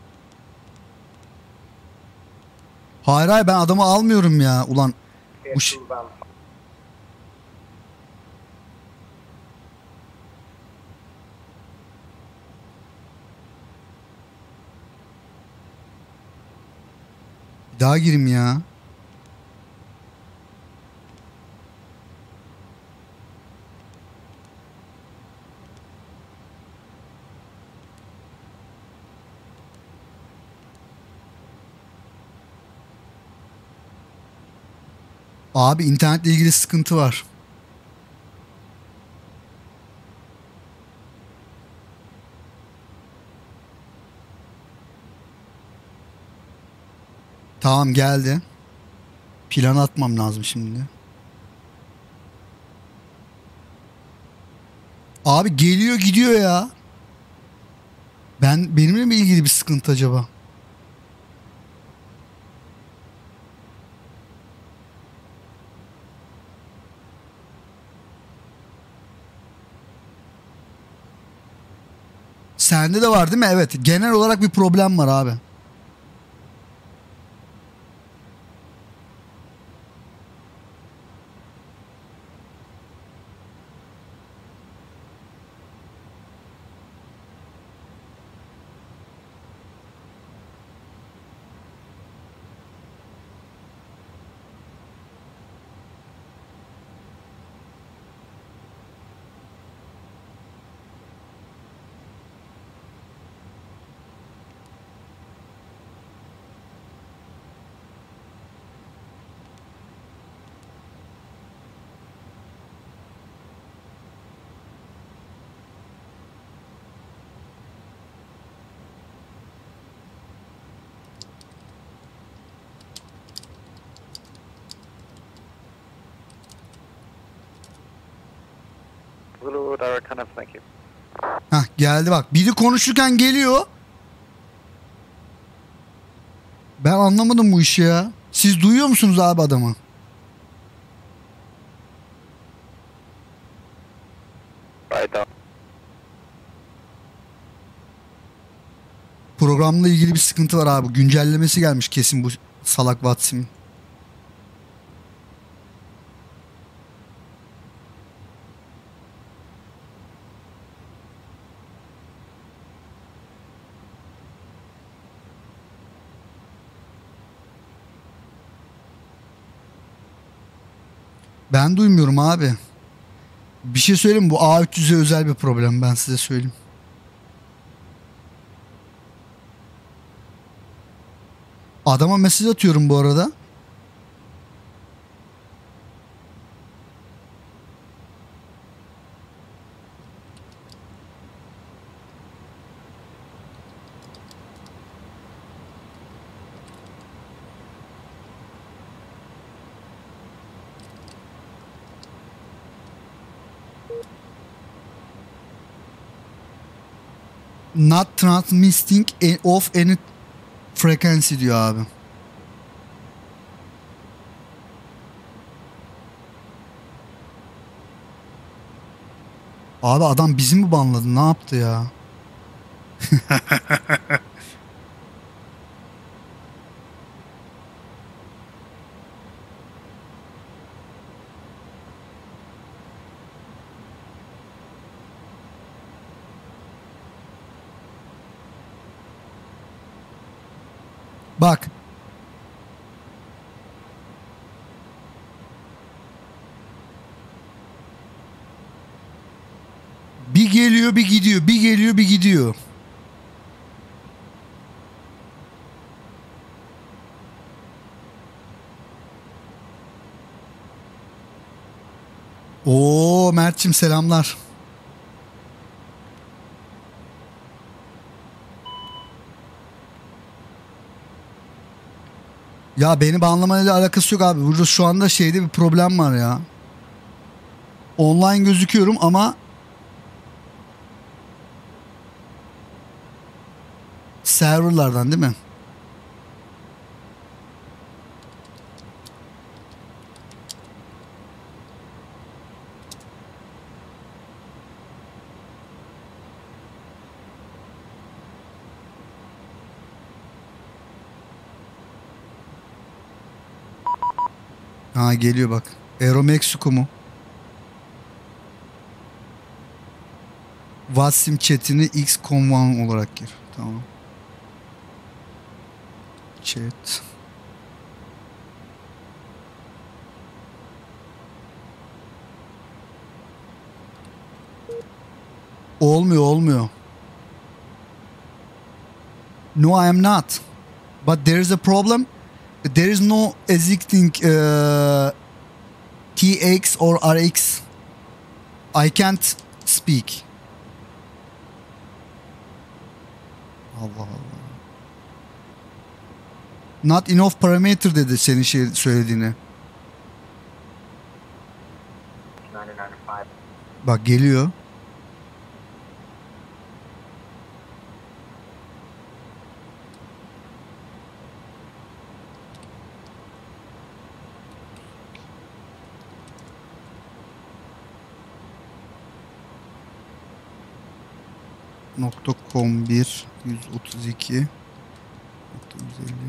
Hayır hayır ben adamı almıyorum ya. Ulan bu ş- two bound. bir daha gireyim ya. Abi internetle ilgili sıkıntı var. Tamam geldi. Plan atmam lazım şimdi. Abi geliyor gidiyor ya. Ben benimle mi ilgili bir sıkıntı acaba? Sende de var değil mi? Evet. Genel olarak bir problem var abi. Zulu direct ten F, thank you. Hah geldi bak. Biri konuşurken geliyor. Ben anlamadım bu işi ya. Siz duyuyor musunuz abi adamı? Right down. Programla ilgili bir sıkıntı var abi. Güncellemesi gelmiş kesin bu salak WhatsApp'in. Ben duymuyorum abi. Bir şey söyleyeyim mi? Bu A üç yüze özel bir problem ben size söyleyeyim. Adama mesaj atıyorum bu arada. Not transmitting of any frequency diyor abi. Abi adam bizi mi banladı? Ne yaptı ya? Bak. Bir geliyor bir gidiyor. Bir geliyor bir gidiyor. Oo Mert'cim selamlar. Ya beni banlamayla alakası yok abi. Burada şu anda şeyde bir problem var ya. Online gözüküyorum ama serverlardan değil mi? Ha geliyor bak. Aeromexico mu? Wasim chatini X konvan olarak gir. Tamam. Chat. Olmuyor olmuyor. No I am not. But there is a problem. There is no existing uh, T X or R X. I can't speak. Allah Allah. Not enough parameter dedi senin şey söylediğini. Bak geliyor. nokta com bir yüz otuz iki nokta yüz elli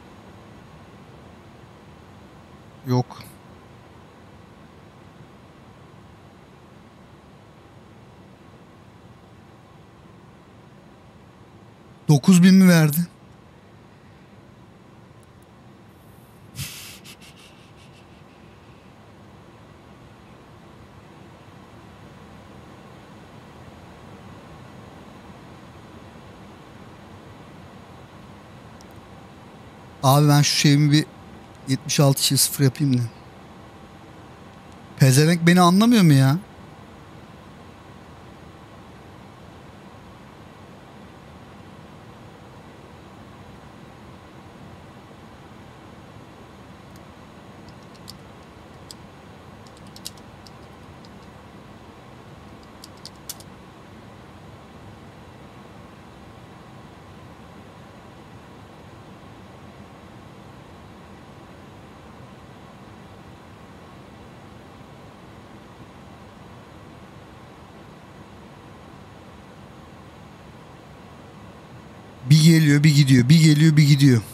yok. dokuz bin mi verdi? Abi ben şu şeyimi bir yetmiş altı çift sıfır yapayım da. Pezevenk beni anlamıyor mu ya? Bir geliyor bir gidiyor. Bir geliyor bir gidiyor.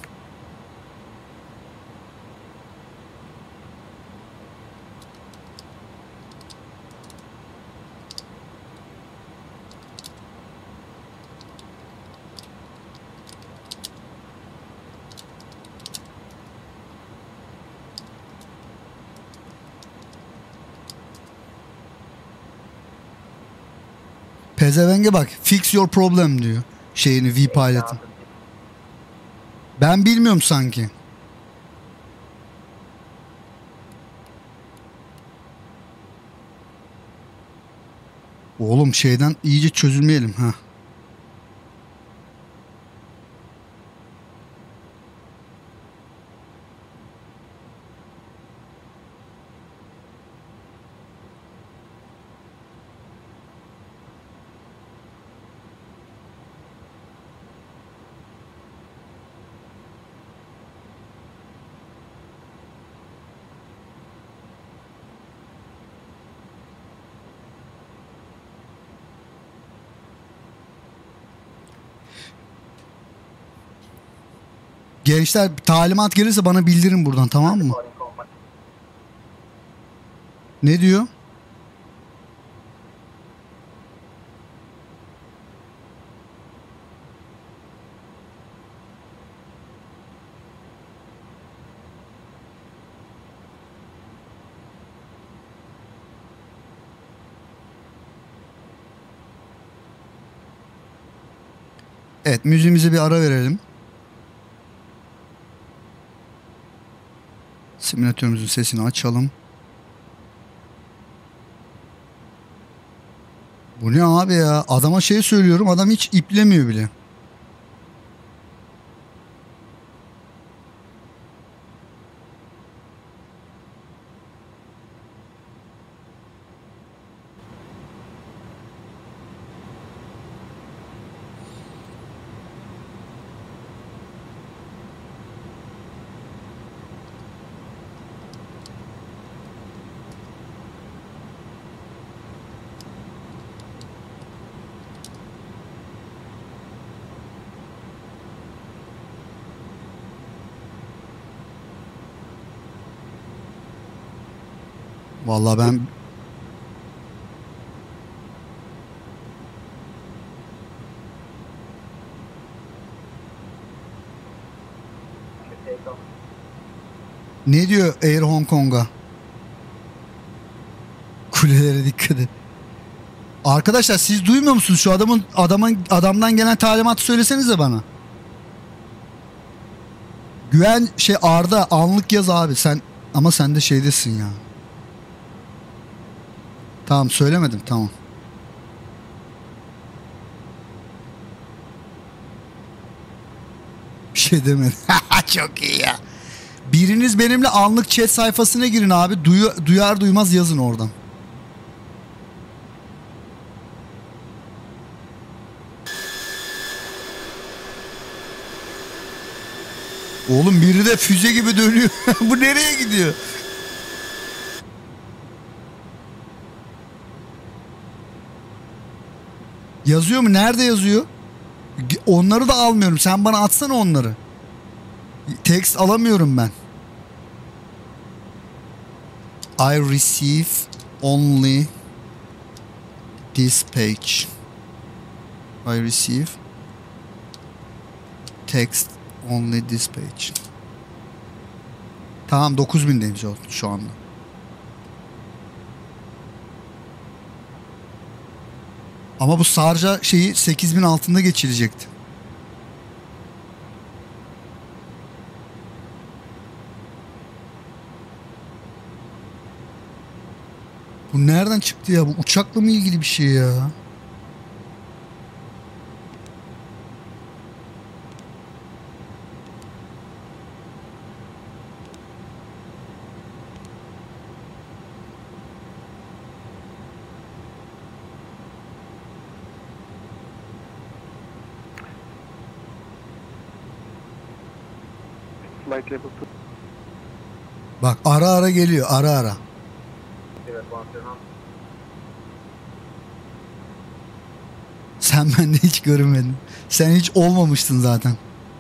Pezevenge bak. Fix your problem diyor. Şeyini V-Pilot'ın. Ben bilmiyorum sanki. Oğlum şeyden iyice çözülmeyelim ha. Gençler talimat gelirse bana bildirin buradan, tamam mı? Recording call. Ne diyor? Evet, müziğimize bir ara verelim. Simülatörümüzün sesini açalım. Bu ne abi ya? Adama şey söylüyorum, adam hiç iplemiyor bile. Vallahi ben Should take off. ne diyor Air Hong Kong'a? Kulelere dikkat et. Arkadaşlar siz duymuyor musunuz şu adamın adamın adamdan gelen talimatı söylesenize bana. Güven şey Arda anlık yaz abi sen, ama sen de şeydesin ya. Tamam söylemedim, tamam. Bir şey demedim. Çok iyi ya. Biriniz benimle anlık chat sayfasına girin abi. Duyu- duyar duymaz yazın oradan. Oğlum biri de füze gibi dönüyor. Bu nereye gidiyor? Yazıyor mu? Nerede yazıyor? Ge- Onları da almıyorum. Sen bana atsana onları. Text alamıyorum ben. I receive only this page. I receive text only this page. Tamam, dokuz bindeyim şu anda. Ama bu sarca şeyi sekiz bin altında geçirecekti. Bu nereden çıktı ya? Bu uçakla mı ilgili bir şey ya? Flight level two. Bak ara ara geliyor, ara ara. Zero one zero. Sen bende hiç görünmedin. Sen hiç olmamıştın zaten.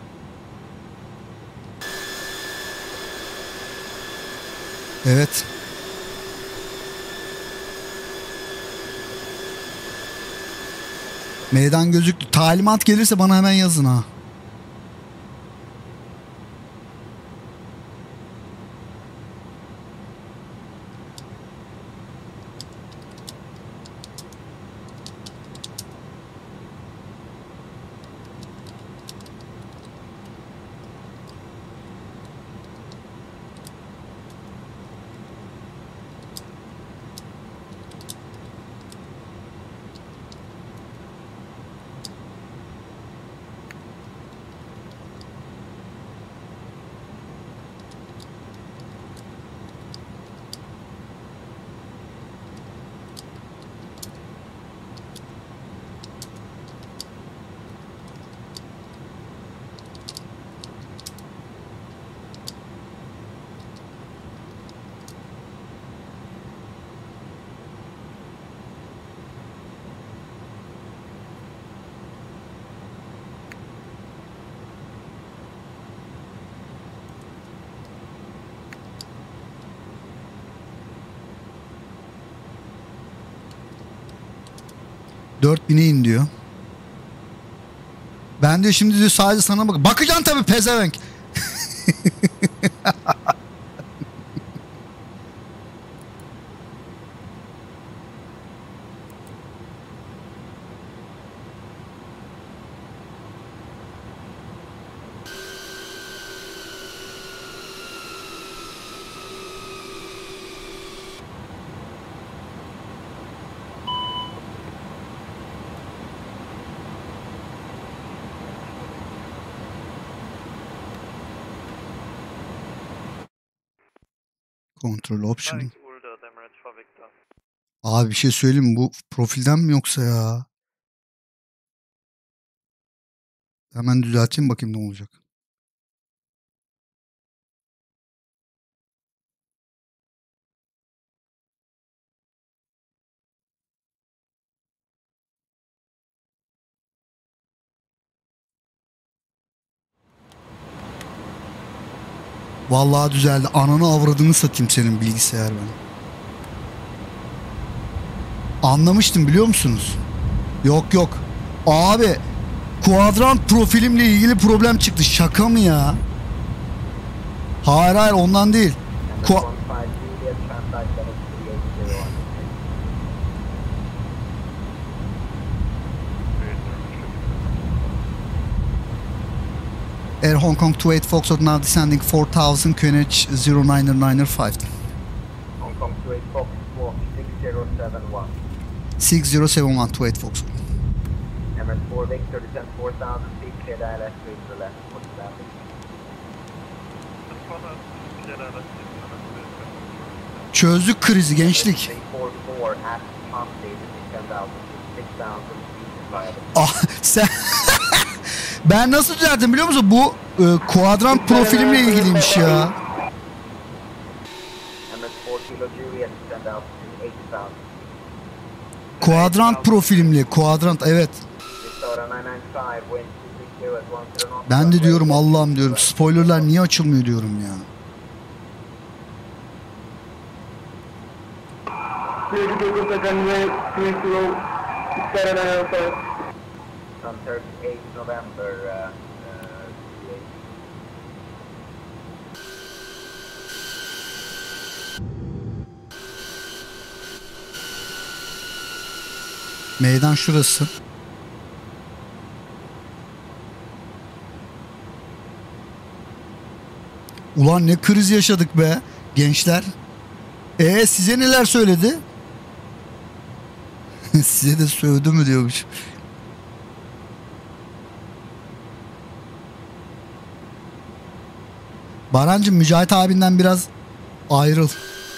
Evet. Meydan gözüktü. Talimat gelirse bana hemen yazın ha. dört bine in diyor. Ben diyor şimdi diyor sadece sana bak. Bakacaksın tabii pezevenk. Kontrol option. Abi bir şey söyleyeyim mi? Bu profilden mi yoksa ya? Hemen düzelteyim bakayım ne olacak. Vallahi düzeldi. Ananı avradını satayım senin bilgisayar ben. Anlamıştım biliyor musunuz? Yok yok. Abi kuadrant profilimle ilgili problem çıktı. Şaka mı ya? Hayır hayır ondan değil. Ku Air Hong Kong two eight Foxtrot now descending four thousand Q N H zero nine nine five. Hong Kong two eight Fox squawk six zero seven one. six zero seven one two eight Foxtrot. Emirates four Victor descend four thousand feet, clear I L S three to the left for traffic. Çözdük krizi gençlik. three four four at Humphrey descend altitude six thousand feet. Ah sen ben nasıl düzelttim biliyor musun? Bu e, kuadrant profilimle ilgiliymiş ya. Emirates four Kilo Juliet descend altitude eight thousand. Kuadrant profilimle, kuadrant evet. Ben de diyorum Allah'ım diyorum. Spoilerlar niye açılmıyor diyorum ya. Meydan şurası. Ulan ne kriz yaşadık be gençler. Ee size neler söyledi? Size de sövdü mü diyormuş. Barancığım Mücahit abinden biraz ayrıl.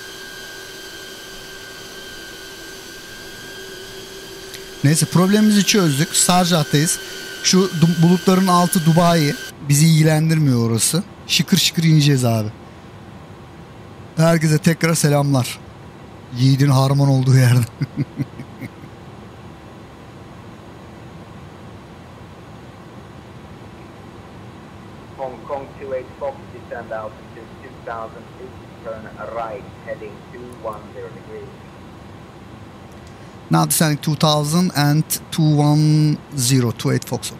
Neyse problemimizi çözdük. Sarjat'tayız. Şu bulutların altı Dubai. Bizi ilgilendirmiyor orası. Şıkır şıkır ineceğiz abi. Herkese tekrar selamlar. Yiğidin harman olduğu yerde. Hong Kong two eight Fox descend altitude two thousand feet, turn right heading two one zero degrees. Now descending two thousand and two one zero two eight Foxtrot.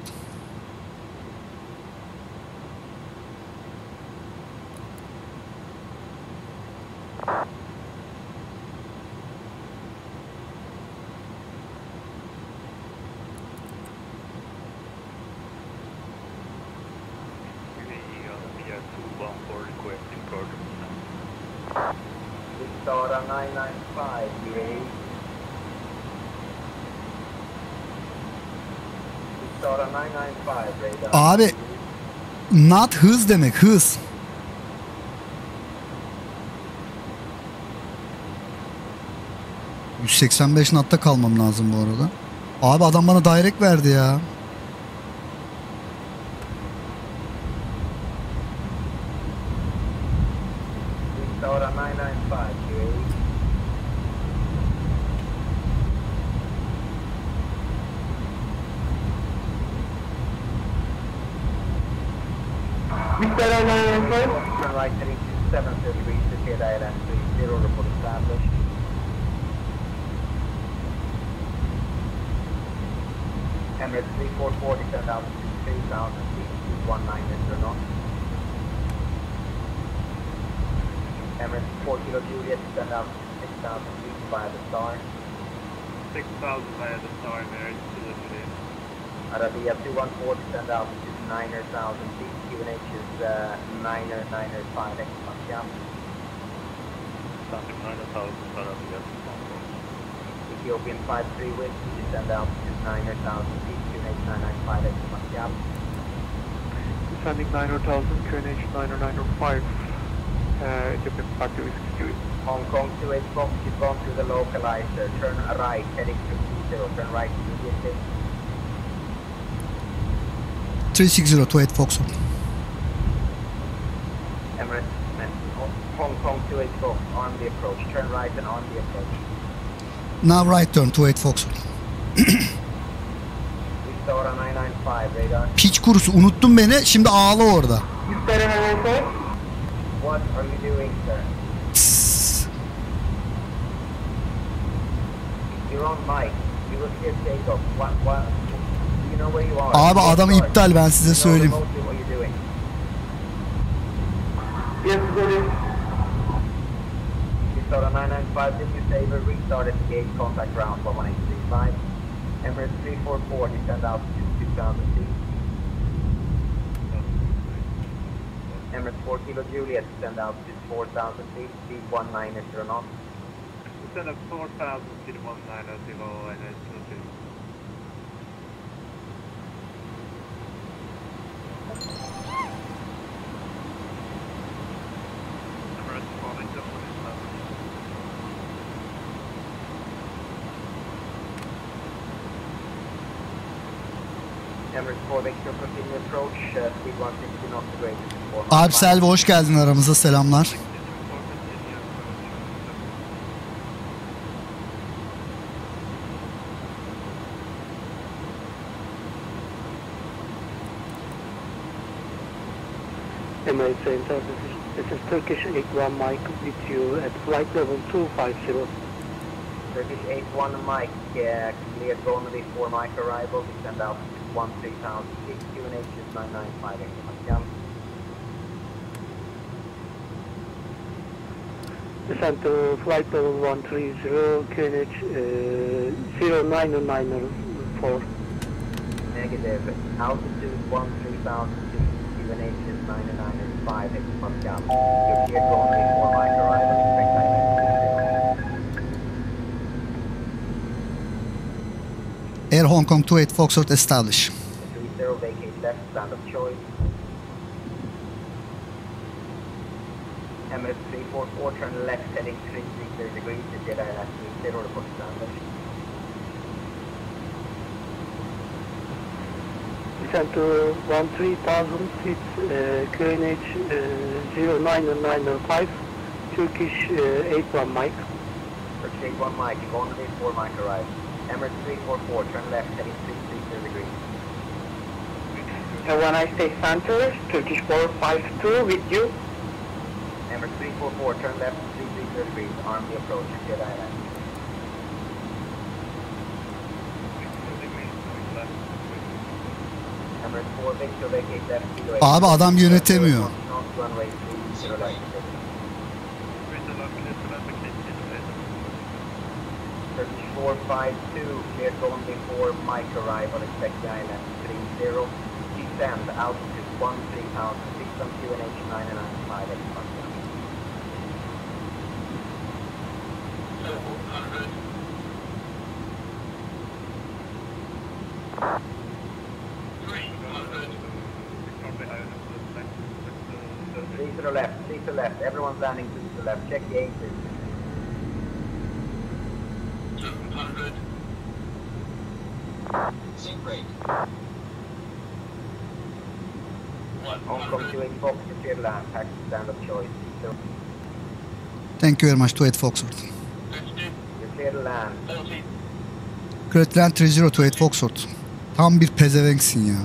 Vistara nine nine five, U A E. Vistara nine nine five, radar. Abi not hız demek hız. yüz seksen beş knotta kalmam lazım bu arada. Abi adam bana direct verdi ya. Vistara nine nine five, U A E. Vistara nine nine five. Turn right heading two seven zero degrees, clear I L S three zero, report established. Emirates three four four, descend altitude three thousand feet, one nine or not. Emirates four Kilo Juliet, descend altitude six thousand feet via the star. six thousand via the star, Emirates Kilo Juliet. Arabia two one four, descend altitude nine thousand feet, Q N H is uh, niner niner five X Moscow. Something nine thousand Arabia. Ethiopian five three wind, descend altitude nine thousand feet, Q N H nine nine five X Moscow. Descending nine thousand, Q N H nine nine five, uh, Ethiopian five three wind. Hong Kong two eight Fox, you've gone through the localizer, turn right, heading to zero, turn right immediately. three six zero two eight Foxtrot. Emirates, Hong Kong two eight Fox, on the approach, turn right and on the approach. Now right turn two eight Foxtrot. Restore on nine nine five, radar. Piç kurusu unuttun beni, şimdi ağla orada. What are you doing, sir? Tss. You're on mic. You will hear takeoff. What, what? You know where you are. Abi adam iptal, ben size You know söyleyeyim. remotely what you're doing. Yes, sir. Restore on nine nine five, did you favor restart at gate contact ground one one eight three five. Emirates three four four, descend altitude two thousand feet. Emirates four Kilo Juliet, descend altitude four thousand feet, speed one nine zero knots. Descend of four thousand feet, one nine zero, and it's two. Emirates falling to one thousand. Emirates four Victor, continue approach, uh, speed one sixty knots to grade. Alp Selvi hoş geldin aramıza, selamlar. Emirates Center, this is, this is Turkish eight one Mike with you at flight level two five zero. Turkish eight one Mike, uh, cleared Gonely for Mike arrival, descend altitude one three thousand feet, Q N H is nine nine five X Moscow. Descend to flight level one three zero, Q N H uh, zero nine nine four. Negative, altitude one three thousand feet, Q N H is nine nine five X Moscow. You're cleared Gonely for Mike arrival, expect direct Air Hong Kong two eight Foxtrot establish. three zero, vacate left, stand of choice. Emirates three four four, turn left, heading three three degrees, to Jedi left three zero, report standard. Descend to one three thousand feet, uh, Q N H uh, zero nine nine five, Turkish uh, eight one Mike. Turkish eight one Mike, Gonely for Mike arrival. Emirates three four four, turn left, heading three three degrees. Have a nice day, Center, Turkish four five two with you. Emirates three four four, turn left, three three degrees, arm the approach, Jedi left. Emirates four Victor, vacate left, Kilo eight. Abi adam yönetemiyor. North runway three zero left. Turkish four five two, cleared Gonely for Mike arrival, expect the island three zero. Descend, altitude one three thousand feet, on Q N H nine nine five X Moscow. Three to the left, three to the left, everyone's landing three to the left, check the aces. Sync rate. Hong Kong two eight Fox, clear land, taxi stand of choice. So, Thank you very much two eight Foxtrot. you're clear to land. Great Land three zero two eight Foxtrot. Tam bir pezevenksin ya.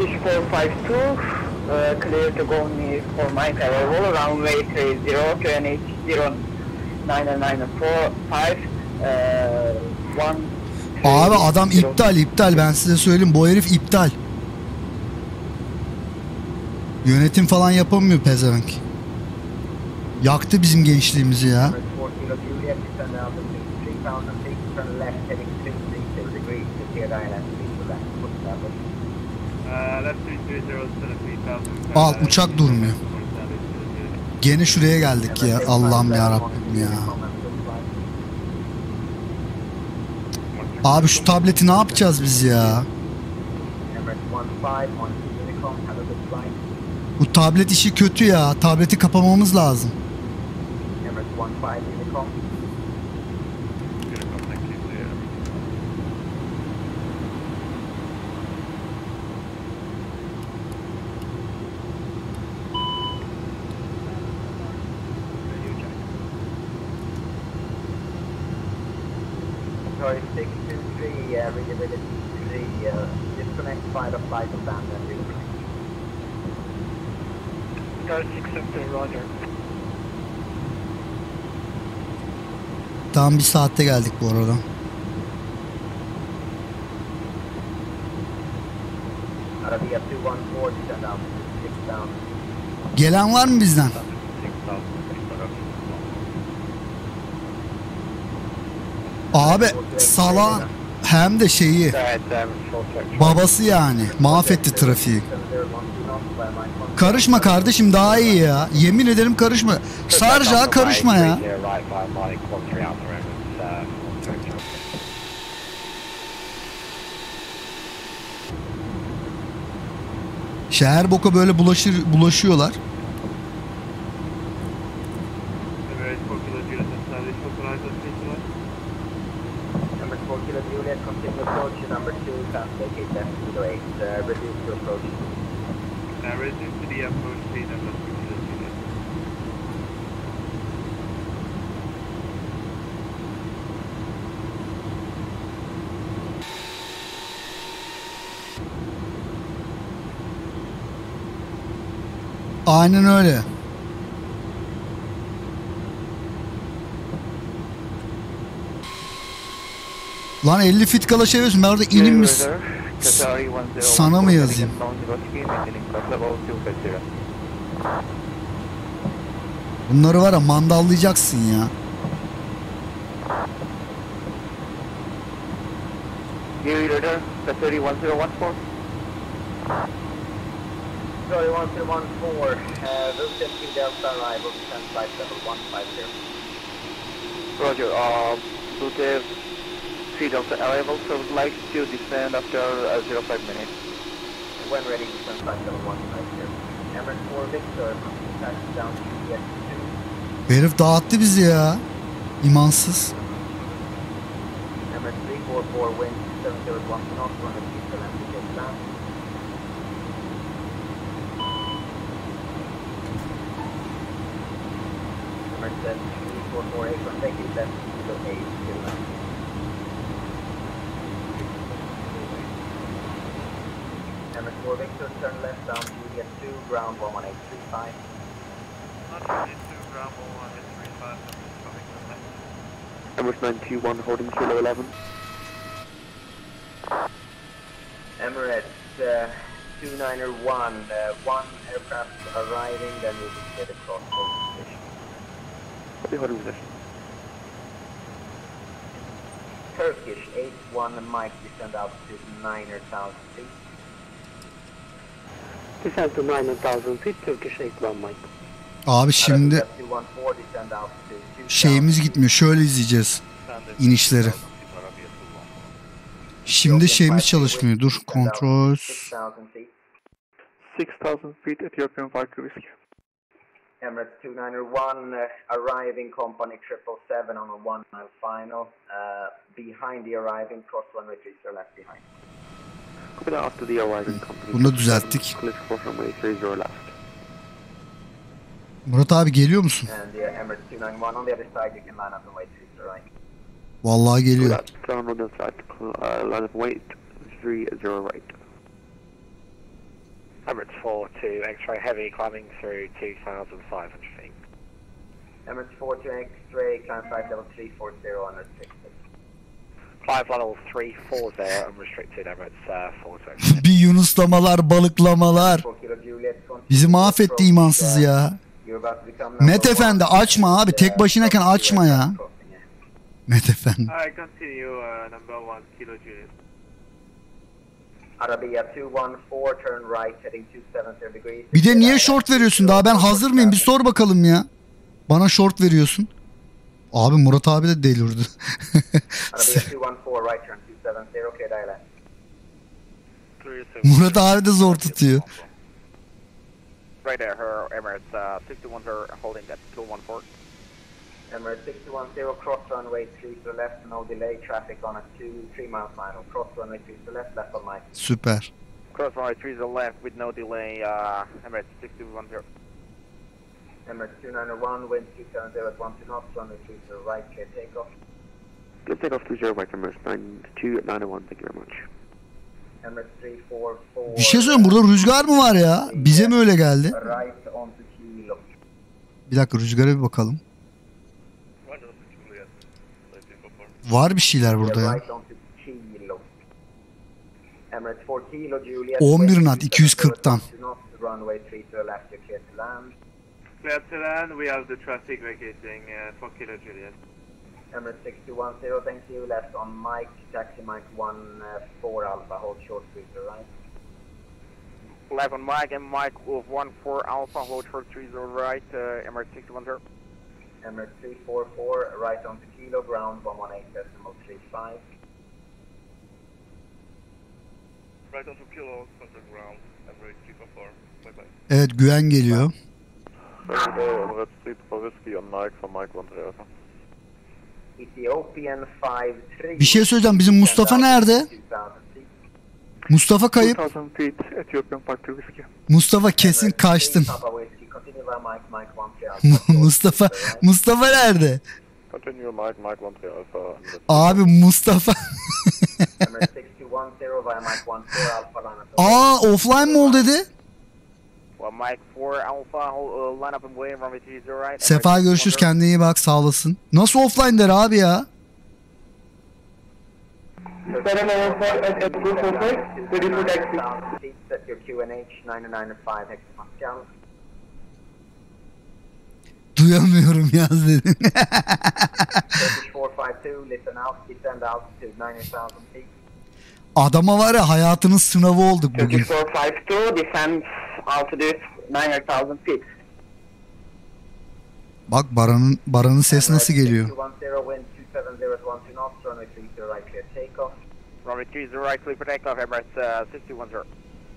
Turkish four five two, uh, clear to go me for Mike arrival, runway three zero, Q N H zero nine nine four five, uh, one. Abi adam iptal iptal, ben size söyleyeyim, bu herif iptal. Yönetim falan yapamıyor pezevenk. Yaktı bizim gençliğimizi ya. Emirates four Kilo Juliet, descend altitude three thousand feet, turn left heading two three zero degrees to Pier Island, please select foot level. Uh, left three three zero, three thousand. Al, uçak durmuyor. Gene şuraya geldik ya, Allah'ım yarabbim ya. Abi şu tableti ne yapacağız biz ya? Emirates one five one two Unicom, have a good flight. Bu tablet işi kötü ya, tableti kapamamız lazım. Emirates one five Unicom. Sorry, six two three, uh, readability three, uh, disconnect flight of flight abandon, reconnect. Guard six seven, Roger. Tam bir saatte geldik bu arada. Arabia two one four, descend altitude six thousand. Gelen var mı bizden? Abi sala hem de şeyi, babası yani mahvetti trafiği. Karışma kardeşim, daha iyi ya. Yemin ederim karışma. Sarca karışma ya. Şehir boka böyle bulaşır, bulaşıyorlar. Number four Kilo Juliet, continue approach to number two, fast vacate left Kilo eight, uh, reduce your approach. Now resume to the approach speed number two Kilo Juliet. Aynen öyle. Lan elli fit kala şey yapıyorsun. Ben orada inim mi? Sana mı yazayım? Bunları var ya, mandallayacaksın ya. Sorry, one zero one four, uh, Vulcan two Delta arrival, descend flight level one five zero. Roger, uh, Bluetooth three Delta arrival, so would like to descend after uh, zero five minutes. When ready, descend flight level one five zero. Emirates four Victor, taxi down Juliet two. Herif dağıttı bizi ya. İmansız. Emirates three four four, wind seven zero one knots, one hundred feet to land, to land. Emirates three four four eight one, take it left, Kilo eight, to land. Emirates four Victor, turn left down Juliet two, ground one one eight three five. Emirates nine two one holding Kilo eleven. Emirates uh, two niner one, uh, one aircraft arriving, then we will get across hold position. Copy holding position. Turkish eight one Mike, descend altitude nine thousand feet. Descend to nine thousand feet, Turkish eight one Mike. Abi şimdi Arabia two one four, descend altitude two thousand. şeyimiz gitmiyor. Şöyle izleyeceğiz inişleri. Şimdi şeyimiz çalışmıyor. Dur, kontrol. six thousand feet. six thousand feet, Ethiopian Falcon Whiskey. Emirates two niner one, uh, arriving company triple seven on a one mile final. Uh, behind the arriving, cross one retreats are left behind. Copy that after the arriving company. Bunu da düzelttik. Clear for runway three zero left. Murat abi geliyor musun? And the uh, Emirates two nine one on the other side, you can line up and wait to the right. Vallahi geliyor. Ground on the side, uh, line of weight three zero right. Emirates four two X-ray heavy climbing through two thousand five hundred feet. Emirates four two X-ray, climb flight level three forty unrestricted. Climb level three forty unrestricted Emirates uh, four two X-ray. Bir yunuslamalar, balıklamalar. four Kilo Juliet, continue Bizi to mahvetti approach, imansız uh, ya. you're about to become number Met one. efendi açma abi. Tek başınayken açma ya. Met efendi. I continue uh, number one Kilo Juliet. Arabia two one four, turn right heading two seventy degrees. Bir de niye short veriyorsun? Daha ben hazır mıyım? Bir sor bakalım ya. Bana short veriyorsun. Abi Murat abi de delirdi. Arabia two one four, right turn two seventy, okay, dial Murat abi de zor tutuyor. Right there, her Emirates uh, six two one zero holding at two one four. Emirates six two one zero, cross runway three to the left, no delay, traffic on a two, three miles final. Cross runway three to the left, left on Mike. Süper. Cross runway three to the left with no delay, uh, Emirates six two one zero. Emirates two nine one, wind two seven zero at one two knots, runway three to the right, clear takeoff. Good takeoff two zero right Emirates nine two nine one, thank you very much. Emirates three four four. Bir şey söyleyeyim, burada rüzgar mı var ya? Bize mi öyle geldi? Right on to kilo. Bir dakika rüzgara bir bakalım. Var bir şeyler burada ya. Right on to kilo. Emirates four kilo Juliet. on bir knot iki yüz kırktan. Runway three to the left, you're clear to land. Clear to land, we have the traffic vacating uh, four Kilo Juliet. Emirates six two one zero, thank you. Left on Mike, taxi Mike one four Alpha, hold short three to the right. Left on Mike and Mike with one four Alpha, hold short three zero right, uh, Emirates six one zero. Emirates three four four, right on to kilo, ground one one eight decimal three five. Right on to kilo, contact ground, Emirates three four four, bye bye. Evet güven geliyor. Emirates three four whiskey on Mike for Mike one three Alpha. Ethiopian five three. Bir şey söyleyeceğim. Bizim Mustafa nerede? Mustafa kayıp. two thousand feet, Ethiopian five three Whiskey. Mustafa kesin kaçtın. Mustafa Mustafa nerede? Continue Mike, Mike one three Alpha. Abi Mustafa. Aa offline mı ol dedi? Well, Mike four Alpha, hold, uh, line up and wait, runway three zero right. Sefa görüşürüz, kendine iyi bak, sağ olasın. Nasıl offline der abi ya? Duyamıyorum yaz dedin. Adama var ya hayatının sınavı olduk bugün. four five two, descend altitude nine thousand feet. Bak Baran'ın Baran'ın ses nasıl geliyor? Runway three zero right, clear for takeoff, Emirates uh, six two one zero.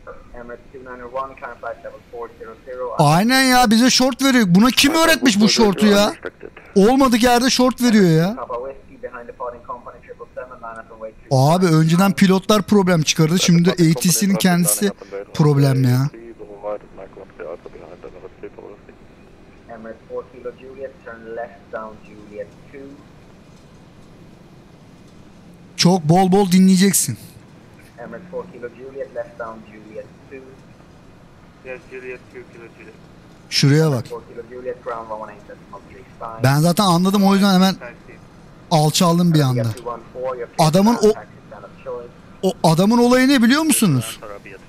Aynen ya, bize short veriyor. Buna kim öğretmiş bu short'u ya? Olmadık yerde short veriyor ya. Abi önceden pilotlar problem çıkardı. Şimdi de A T C'nin kendisi problem ya. Çok bol bol dinleyeceksin. Yes, Juliet two Kilo Juliet. Şuraya bak. Ben zaten anladım, o yüzden hemen alçaldım bir anda. Adamın o o adamın olayı ne biliyor musunuz?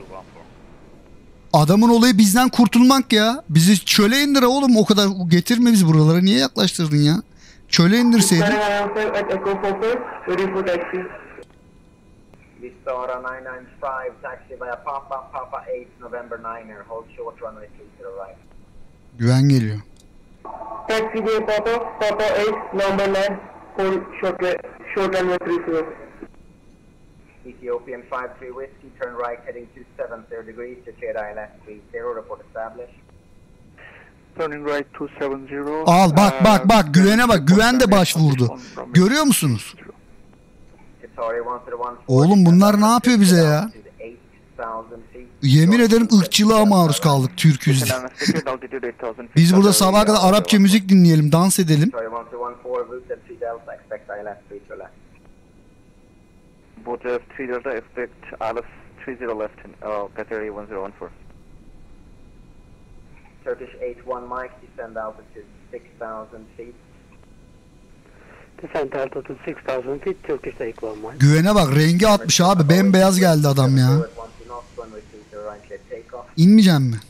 Adamın olayı bizden kurtulmak ya. Bizi çöle indir oğlum, o kadar getirme bizi buralara. Niye yaklaştırdın ya? Çöle indirseydin. Vistara nine nine five, taxi via Papa, Papa eight, November niner, hold short runway three to the right. Güven geliyor. Taxi via Papa, Papa eight, number nine, hold short, short runway three zero. Ethiopian five three whiskey, turn right heading two seven zero degrees to clear I L S three zero, report established. Turning right two seven zero. Al bak bak bak, güvene bak, güven de başvurdu. Görüyor musunuz? Oğlum bunlar ne yapıyor bize ya? Yemin ederim ırkçılığa maruz kaldık Türk'üz diye. Biz burada sabaha kadar Arapça müzik dinleyelim, dans edelim. Both three Delta expect Alice three zero left in uh, Qatar one zero one four. Turkish eight one Mike, descend altitude six thousand feet. Descent altitude six thousand feet, Turkish eight one Mike. Güvene bak, rengi atmış abi. Bembeyaz geldi adam ya. One two knots, runway three zero right, clear takeoff. İnmeyeceğim mi?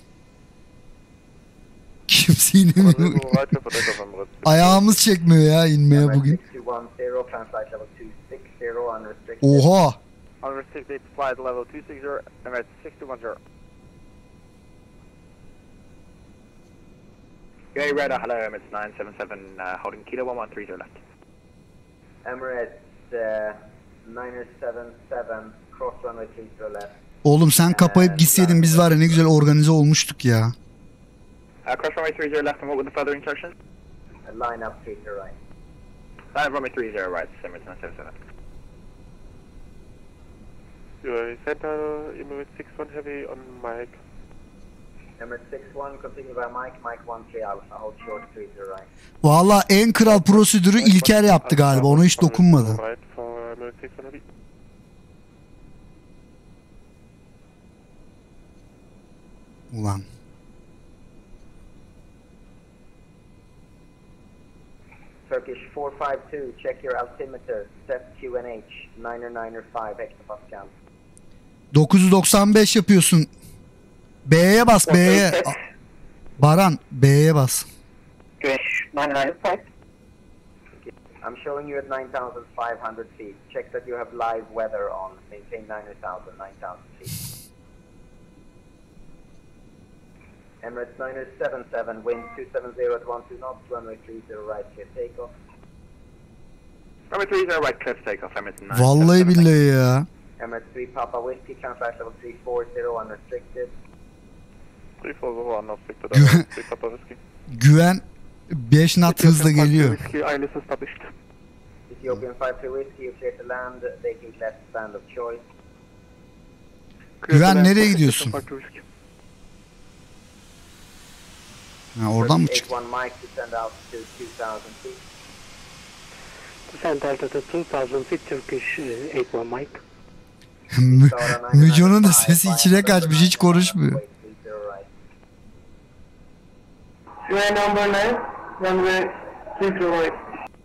Kimse inemiyor. Right for takeoff, Emirates. Ayağımız çekmiyor ya inmeye Emirates bugün. six two one zero, translate level two six zero, unrestricted. Oha. Unrestricted flight level two six zero, Emirates six two one zero. Gary Radar, hello, Emirates nine seven seven, uh, holding kilo one one three zero left. Emirates uh, nine seven seven, cross runway three zero left. Oğlum sen kapayıp gitseydin biz var ya ne güzel organize olmuştuk ya. Uh, cross runway three zero left, and what were the further instructions? Uh, line up three zero right. Line runway three zero right, Emirates nine seven seven. U A V Center, Emirates six one heavy on Mike. Emirates six one, continue by Mike, Mike one three alpha, hold short three zero right. Valla en kral prosedürü İlker yaptı galiba. Ona hiç dokunmadı. Right for Emirates six one heavy. Ulan. Turkish four five two, check your altimeter, set Q N H, niner niner five hectopascal. dokuz doksan beş yapıyorsun. B'ye bas B'ye. A- Baran B'ye bas. nine nine five. I'm showing you at nine thousand five hundred feet. Check that you have live weather on. Maintain nine thousand, nine thousand feet. Emirates niner seven seven, wind two seven zero at one two knots, runway three zero right, clear takeoff. Runway three zero right, clear to takeoff, Emirates nine. Vallahi billahi ya. Emirates three Papa Whiskey, transact level three four zero, unrestricted. three four zero unrestricted, Gü- Emirates three Papa Whiskey. Güven beş knot hızla geliyor. Whiskey, I L S established. Ethiopian five three Whiskey, you clear to land, taking left stand of choice. Güven nereye gidiyorsun? Ha, oradan mı Turkish çıktı? eight one Mike, descend altitude two thousand feet. Descent altitude two thousand feet, Turkish eight one Mike. Mü- Müco'nun da sesi içine kaçmış, hiç konuşmuyor. U A number nine, runway three zero right.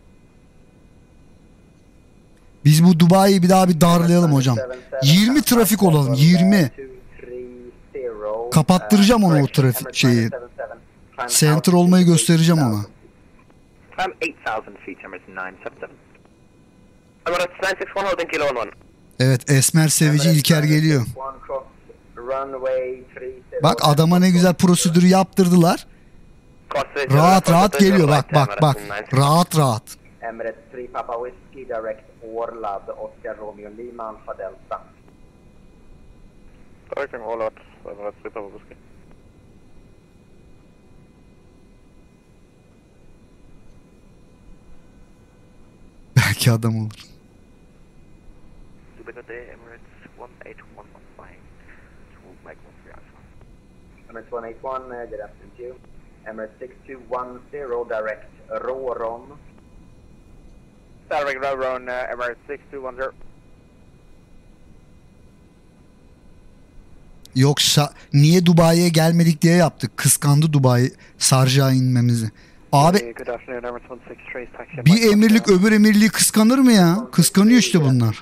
Biz bu Dubai'yi bir daha bir darlayalım hocam. yirmi trafik olalım, yirmi. Kapattıracağım onu o trafik şeyi. Center olmayı göstereceğim ona. Um, eight thousand feet, Emirates nine seven seven. Emirates nine six one, holding kilo one one. Evet, Esmer Sevici İlker geliyor. Bak adama ne güzel prosedürü yaptırdılar. Rahat rahat geliyor, bak bak bak. Rahat rahat. Emirates three Papa Whiskey, direct Orlad, Oscar Romeo Lima, Alpha Delta. Directing all out, Emirates three Papa Whiskey. Belki adam olur. Emirates one eight one one five to Mike one three alpha. Emirates one eight one, uh, good afternoon to you. Emirates six two one zero, direct Roron. Direct Roron, uh, Emirates six two one zero. Yoksa niye Dubai'ye gelmedik diye yaptık. Kıskandı Dubai Sarja'ya inmemizi. Abi bir emirlik öbür emirliği kıskanır mı ya? Kıskanıyor işte bunlar.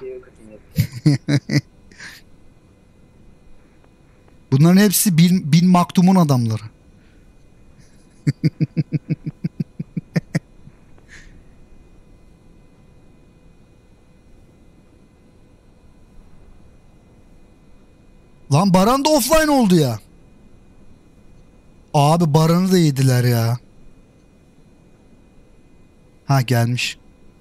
Bunların hepsi bin, bin maktumun adamları. Lan Baran da offline oldu ya. Abi Baran'ı da yediler ya. Ha gelmiş.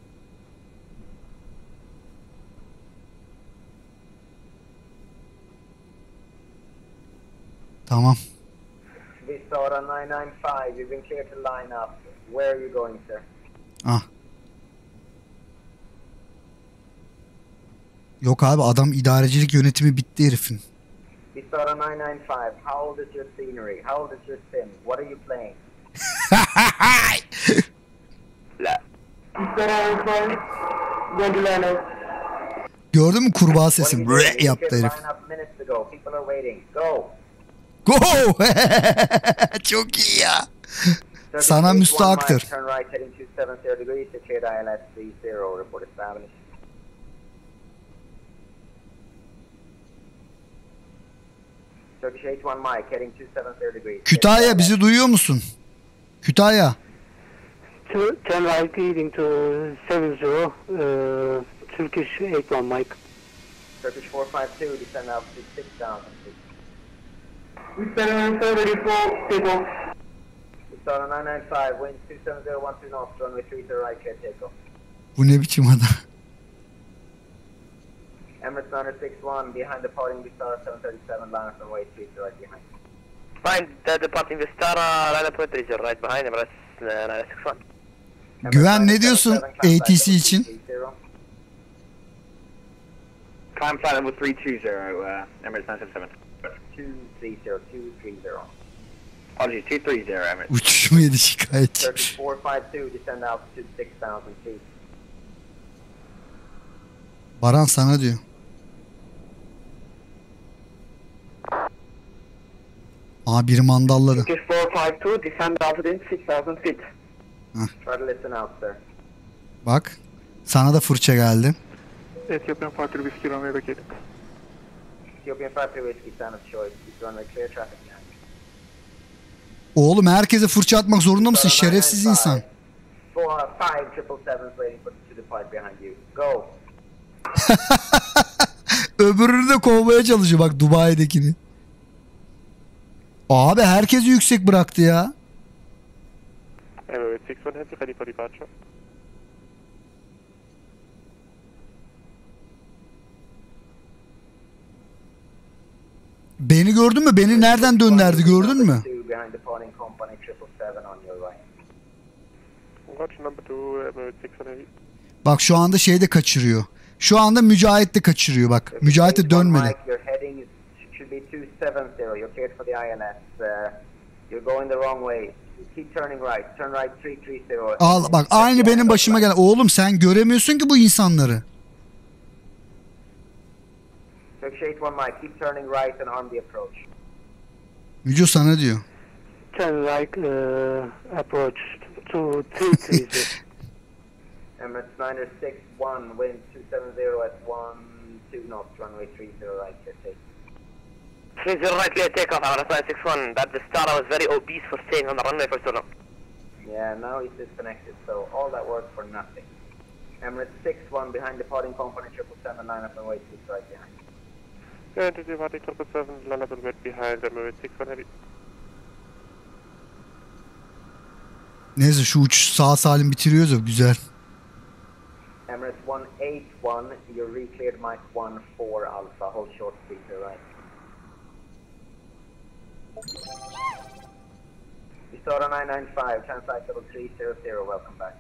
Tamam. Vistara nine nine five, you've been cleared to line up. Where are you going, sir? Ah. Yok abi adam idarecilik yönetimi bitti herifin. Vistara nine nine five, how old is your scenery? How old is your sim? What are you playing? Vistara five, going to line up. Gördün mü kurbağa What are sesi? you doing? Bre You yaptı cleared herif. line up minutes ago. People are waiting. Go. Oh! Çok iyi ya. Sana müstahaktır. Turn right heading two seven zero degrees, cleared I L S three zero, report established. Turkish eight one Mike heading two seven zero degrees. Kütahya bizi duyuyor musun? Kütahya. Turn turn right leading to seven zero, uh, Turkish eight one Mike. Turkish four five two, descend altitude six thousand feet. seven thirty four, people. Star nine nine five, wind two seven zero one two knots, runway three zero right, clear takeoff. Bu ne biçim adam? Emirates nine six one, behind departing Vistara seven thirty-seven, line up runway three zero right behind. Find the departing Vistara, line up point three zero right behind Emirates uh, nine six one. Güven ne diyorsun A T C için? Climb flight level three two zero, uh, Emirates nine seven seven. two three zero, two three zero. Apologies, two three zero Emirates. Uçuş mu yedi şikayetçi? Turkish four five two, descend altitude six thousand feet. Baran sana diyor. Aa biri mandalladı. Turkish four five two, descend altitude six thousand feet. Try to listen out, sir. Bak sana da fırça geldi. Ethiopian Fighter Whiskey runway vacated. Ethiopian five three whiskey, sound of choice. Keep runway clear, traffic jam. Oğlum herkese fırça atmak zorunda mısın? Şerefsiz insan. Four five triple sevens waiting for to depart behind you. Go. Öbürünü de kovmaya çalışıyor bak Dubai'dekini. Abi herkesi yüksek bıraktı ya. Emirates six one heavy, ready for departure. Beni gördün mü? Beni nereden dönderdi gördün mü? Behind departing company triple seven on your right. Roger number two, Emirates six one heavy. Bak şu anda şeyde kaçırıyor. Şu anda Mücahit de kaçırıyor bak. Mücahit de dönmedi. Mike, your heading should be two seven zero. You're cleared for the I L S. Uh, you're going the wrong way. Keep turning right. Turn right three three zero. Al bak aynı benim başıma gelen. Oğlum sen göremiyorsun ki bu insanları. Turkish eight one Mike, keep turning right and arm the approach. Müco sana diyor. Turn right, uh, approach to three three zero. Emirates nine six one, wind two seven zero at one two knots, runway three zero right, clear take. three zero right, clear takeoff, Emirates nine six one. That Vistara was very obese for staying on the runway for so long. Yeah, now he's disconnected, so all that work for nothing. Emirates six one, behind departing company triple seven, line up and wait two right behind. And to departing triple seven, line up and wait behind Emirates six one heavy. Neyse şu uçuş sağ salim bitiriyoruz ya güzel. Emirates one eight one, you're re-cleared Mike one four Alpha, hold short speed to right. Vistara nine nine five, translate level three zero zero, welcome back.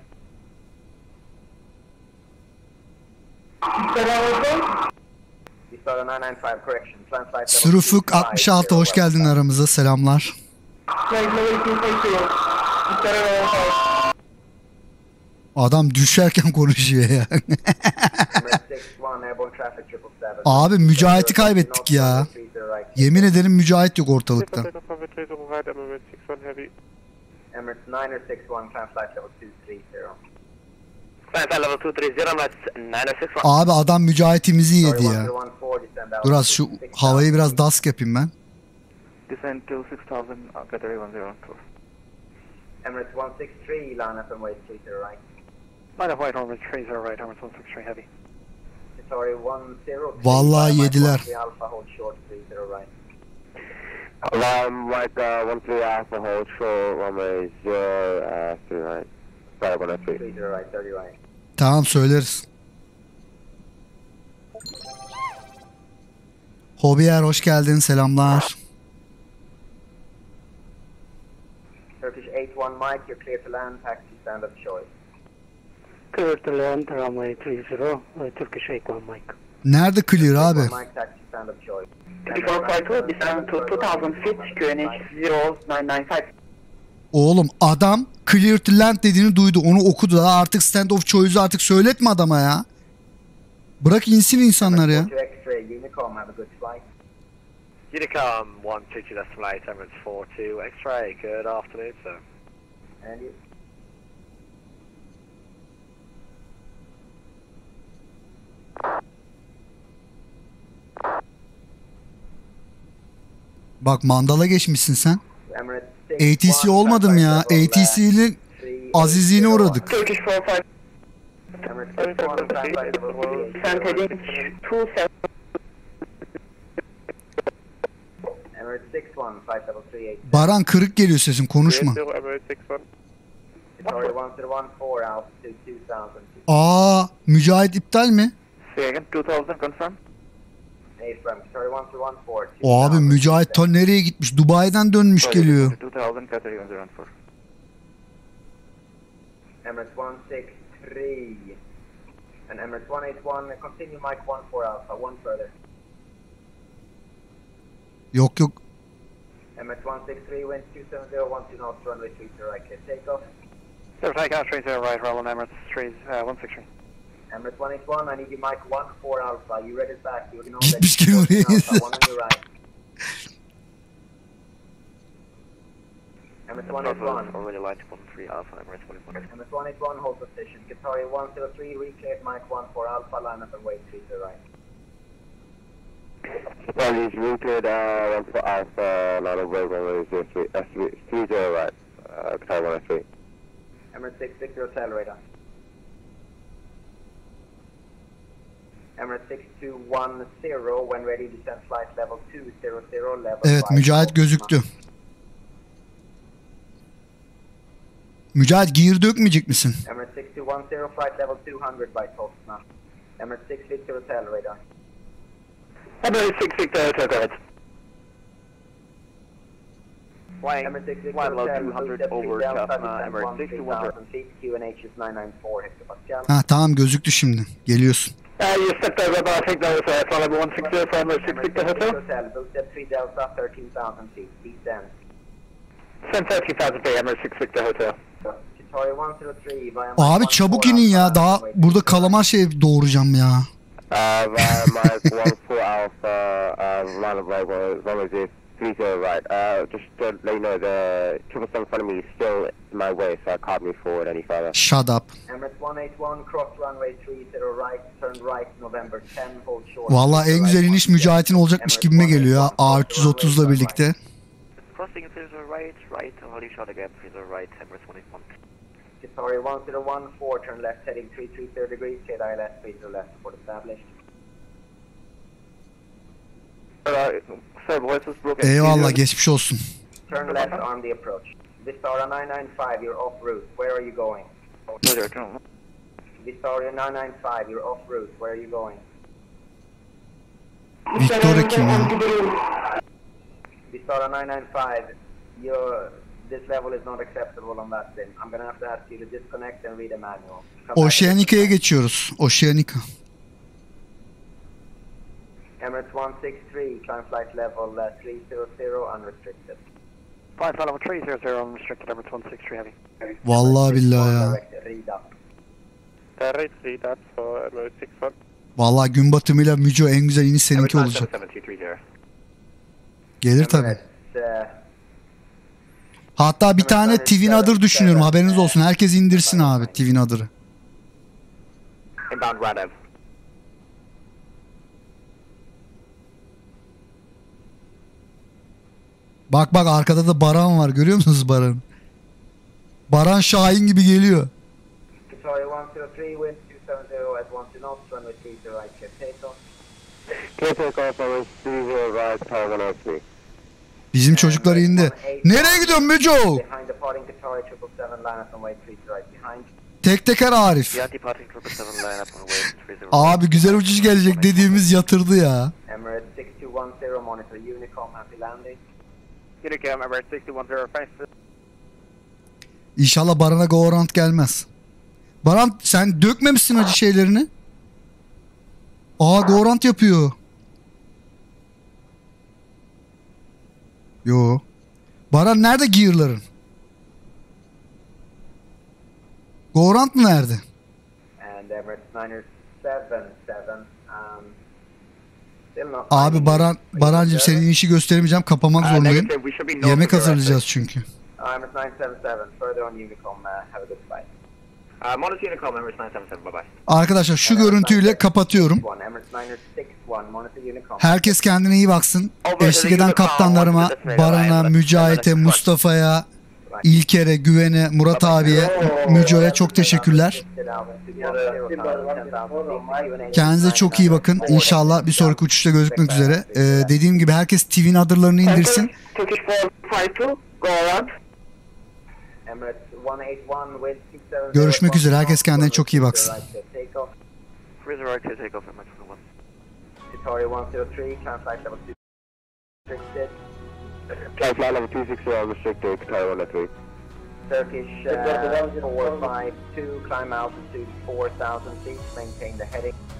Vistara nine nine five, correction, translate level Sürufuk altmış altı hoş geldin aramıza selamlar. Adam düşerken konuşuyor ya. Abi Mücahit'i kaybettik ya. Yemin ederim Mücahit yok ortalıkta. Emirates nine six one, translate level two three zero. Climb level two three zero, Emirates nine six one. Abi adam Mücahit'imizi yedi ya. Dur az şu havayı biraz dask yapayım ben. Descend to six thousand, category one zero two. Emirates one six three, line up and wait three zero right. Line up white, Emirates three zero right, Emirates one six three heavy. Sorry, one zero. Vallahi yediler. Alpha, hold short three zero right. Alarm right, uh, one three Alpha, hold short, runway zero, uh, three right. Sorry, one three. three zero right, thirty right. Tamam söyleriz. Hobiyer hoş geldin selamlar. Turkish eight one Mike, you're clear to land, taxi stand of choice. Clear to land, runway three zero, uh, Turkish eight one Mike. Nerede clear abi? Mike, taxi stand of choice. Before flight two, descend to two thousand feet, Q N H zero nine nine five. Oğlum adam clear to land dediğini duydu. Onu okudu da artık stand of choice'u artık söyletme adama ya. Bırak insin insanlar ya. Unicom one two two decimal eight, Emirates four two, X-ray, good afternoon, sir. And you. Bak mandala geçmişsin sen. Emirates A T C olmadım ya. A T C'nin azizliğine uğradık. Turkish four five, Emirates six one, climb flight level three eight descent zero. heading two seven. Emirates six one, flight level three eight zero. Baran kırık geliyor sesin, konuşma. Emirates six one. Sorry, one zero one four, altitude two thousand. Aa, Mücahit iptal mi? Say again, two thousand confirm. Affirm. Sorry, one zero one four. O abi Mücahit ta nereye gitmiş? Dubai'den dönmüş geliyor. two thousand, Qatar one zero one four. Emirates one six three. And Emirates one eight one, continue Mike one four Alpha, one further. Yok yok. Emirates one six three, wind two seven zero, one two knots, runway three zero right, clear takeoff. Sir, take out three zero right, Roland Emirates three, uh, one six three. Emirates one eight one, I need you Mike one four Alpha, you ready back, you know Gitmiş gene oraya. Alpha, one on your right. Emirates one eight one. Already light one three Alpha, Emirates one eight one. Emirates one eight one, hold position. Qatari one zero three, recleared Mike one four Alpha, line up and wait three zero right. Well, he's routed uh, one for Alpha, line of way runway zero three, uh, three, three zero right, uh, Qatar one oh three. Emirates six six zero, accelerator. Emirates six two one zero, when ready, descend flight level two zero zero, level Evet, five. Mücahit gözüktü. Mücahit gear dökmeyecek misin? Emirates six two one zero, flight level two hundred by Tosna. Emirates six Victor, accelerator. Emirates six Victor, go ahead. Flying, Emirates six Victor, flying low hotel, two hundred boost up over three Delta, Cessna, descend Emirates one six three two one zero. thousand feet, Q N H is nine nine four hectopascal. Ha tamam, gözüktü şimdi. Geliyorsun. Uh, you stepped over, but I think that was uh, flight level one six zero for Emirates six Victor Emirates six Hotel. Hotel, boost up three Delta, thirteen thousand feet, descend. Send thirteen thousand feet, Emirates six Victor Hotel. Qatari one zero three, via Abi Mike çabuk one four inin ya. Alpha, Daha runway burada three zero right. kalamar şey doğuracağım ya. Uh, via Mike one four Alpha, uh, line of way runway zero three zero right. Uh, just to let you know, the triple seven in front of me is still in my way, so I can't move forward any further. Shut up. Emirates one eight one, cross runway three zero right, turn right, November ten, hold short. Vallahi en güzel iniş Mücahit'in olacakmış gibime geliyor ya. A üç yüz otuz'la birlikte. Crossing three zero right, right, holding short again, three zero right, Emirates one eight one. Qatari one zero one four, turn left heading three three zero degrees, K I L S three zero left, support established. Uh, sir, voice is broken. Eyvallah, geçmiş olsun. Turn left on the approach. Vistara nine nine five, you're off route, where are you going? Roger, turn. Vistara nine nine five, you're off route, where are you going? Victoria kim ya? Vistara nine nine five, you're, this level is not acceptable on that sim. I'm gonna have to ask you to disconnect and read a manual. Come back. Oceanica'ya geçiyoruz. Oceanica. Emirates one six three, climb flight level uh, three zero zero, unrestricted. Flight level three zero zero, unrestricted, Emirates one six three heavy. Vallahi billahi ya. Direct, read up. Direct read up for Emirates six one. Vallahi gün batımıyla Müco en güzel iniş seninki Emirates olacak. seven two three zero. Gelir tabi. Emirates, uh, Hatta bir tane Twin Adder düşünüyorum. Haberiniz olsun. Herkes indirsin abi Twin Adder'ı. Inbound Radev. Bak bak arkada da Baran var. Görüyor musunuz Baran? Baran Şahin gibi geliyor. Qatari one zero three, wind two seven zero at one two knots, runway three zero right, clear takeoff. Clear takeoff, runway three zero right, Qatar one oh three. Bizim çocuklar indi. Nereye gidiyorsun Müco? Behind departing Qatari triple seven, line up and wait three zero right behind. Tek teker Arif. Yeah, departing triple seven line up on way three zero. Abi güzel uçuş gelecek dediğimiz yatırdı ya. Emirates six two one zero, monitor Unicom, happy landing. Unicom, Emirates six two one zero, fast. İnşallah Baran'a Goorant gelmez. Baran sen dökmemişsin acı şeylerini. Aa Goorant yapıyor. Yo. Baran nerede gear'ların? Goorant mı nerede? And Emirates niner seven seven, um, Abi Baran, Barancığım senin işi gösteremeyeceğim. Kapamak zorundayım. negative, we should be north Yemek of your hazırlayacağız çünkü. Emirates nine seven seven, further on Unicom, uh, have a good flight. Uh, Monarch Unicom, Emirates nine seven seven, bye bye. Arkadaşlar şu görüntüyle kapatıyorum. Emirates nine six one, Monitor Unicom. Herkes kendine iyi baksın. Eşlik eden kaptanlarıma, Baran'a, Mücahit'e, Mustafa'ya, İlker'e, Güven'e, Murat abiye, Müco'ya çok teşekkürler. Kendinize çok iyi bakın. İnşallah bir sonraki uçuşta görüşmek üzere. Ee, dediğim gibi herkes T V'nin adırlarını indirsin. Turkish four five two, go around. Görüşmek üzere. Herkes kendine çok iyi baksın. Freezer right to take off at Mach one. Victoria one zero three, climb flight level two restricted. Flight line level two six zero restricted, Qatar one oh three. Turkish uh, four five two, climb altitude four thousand feet, maintain the heading.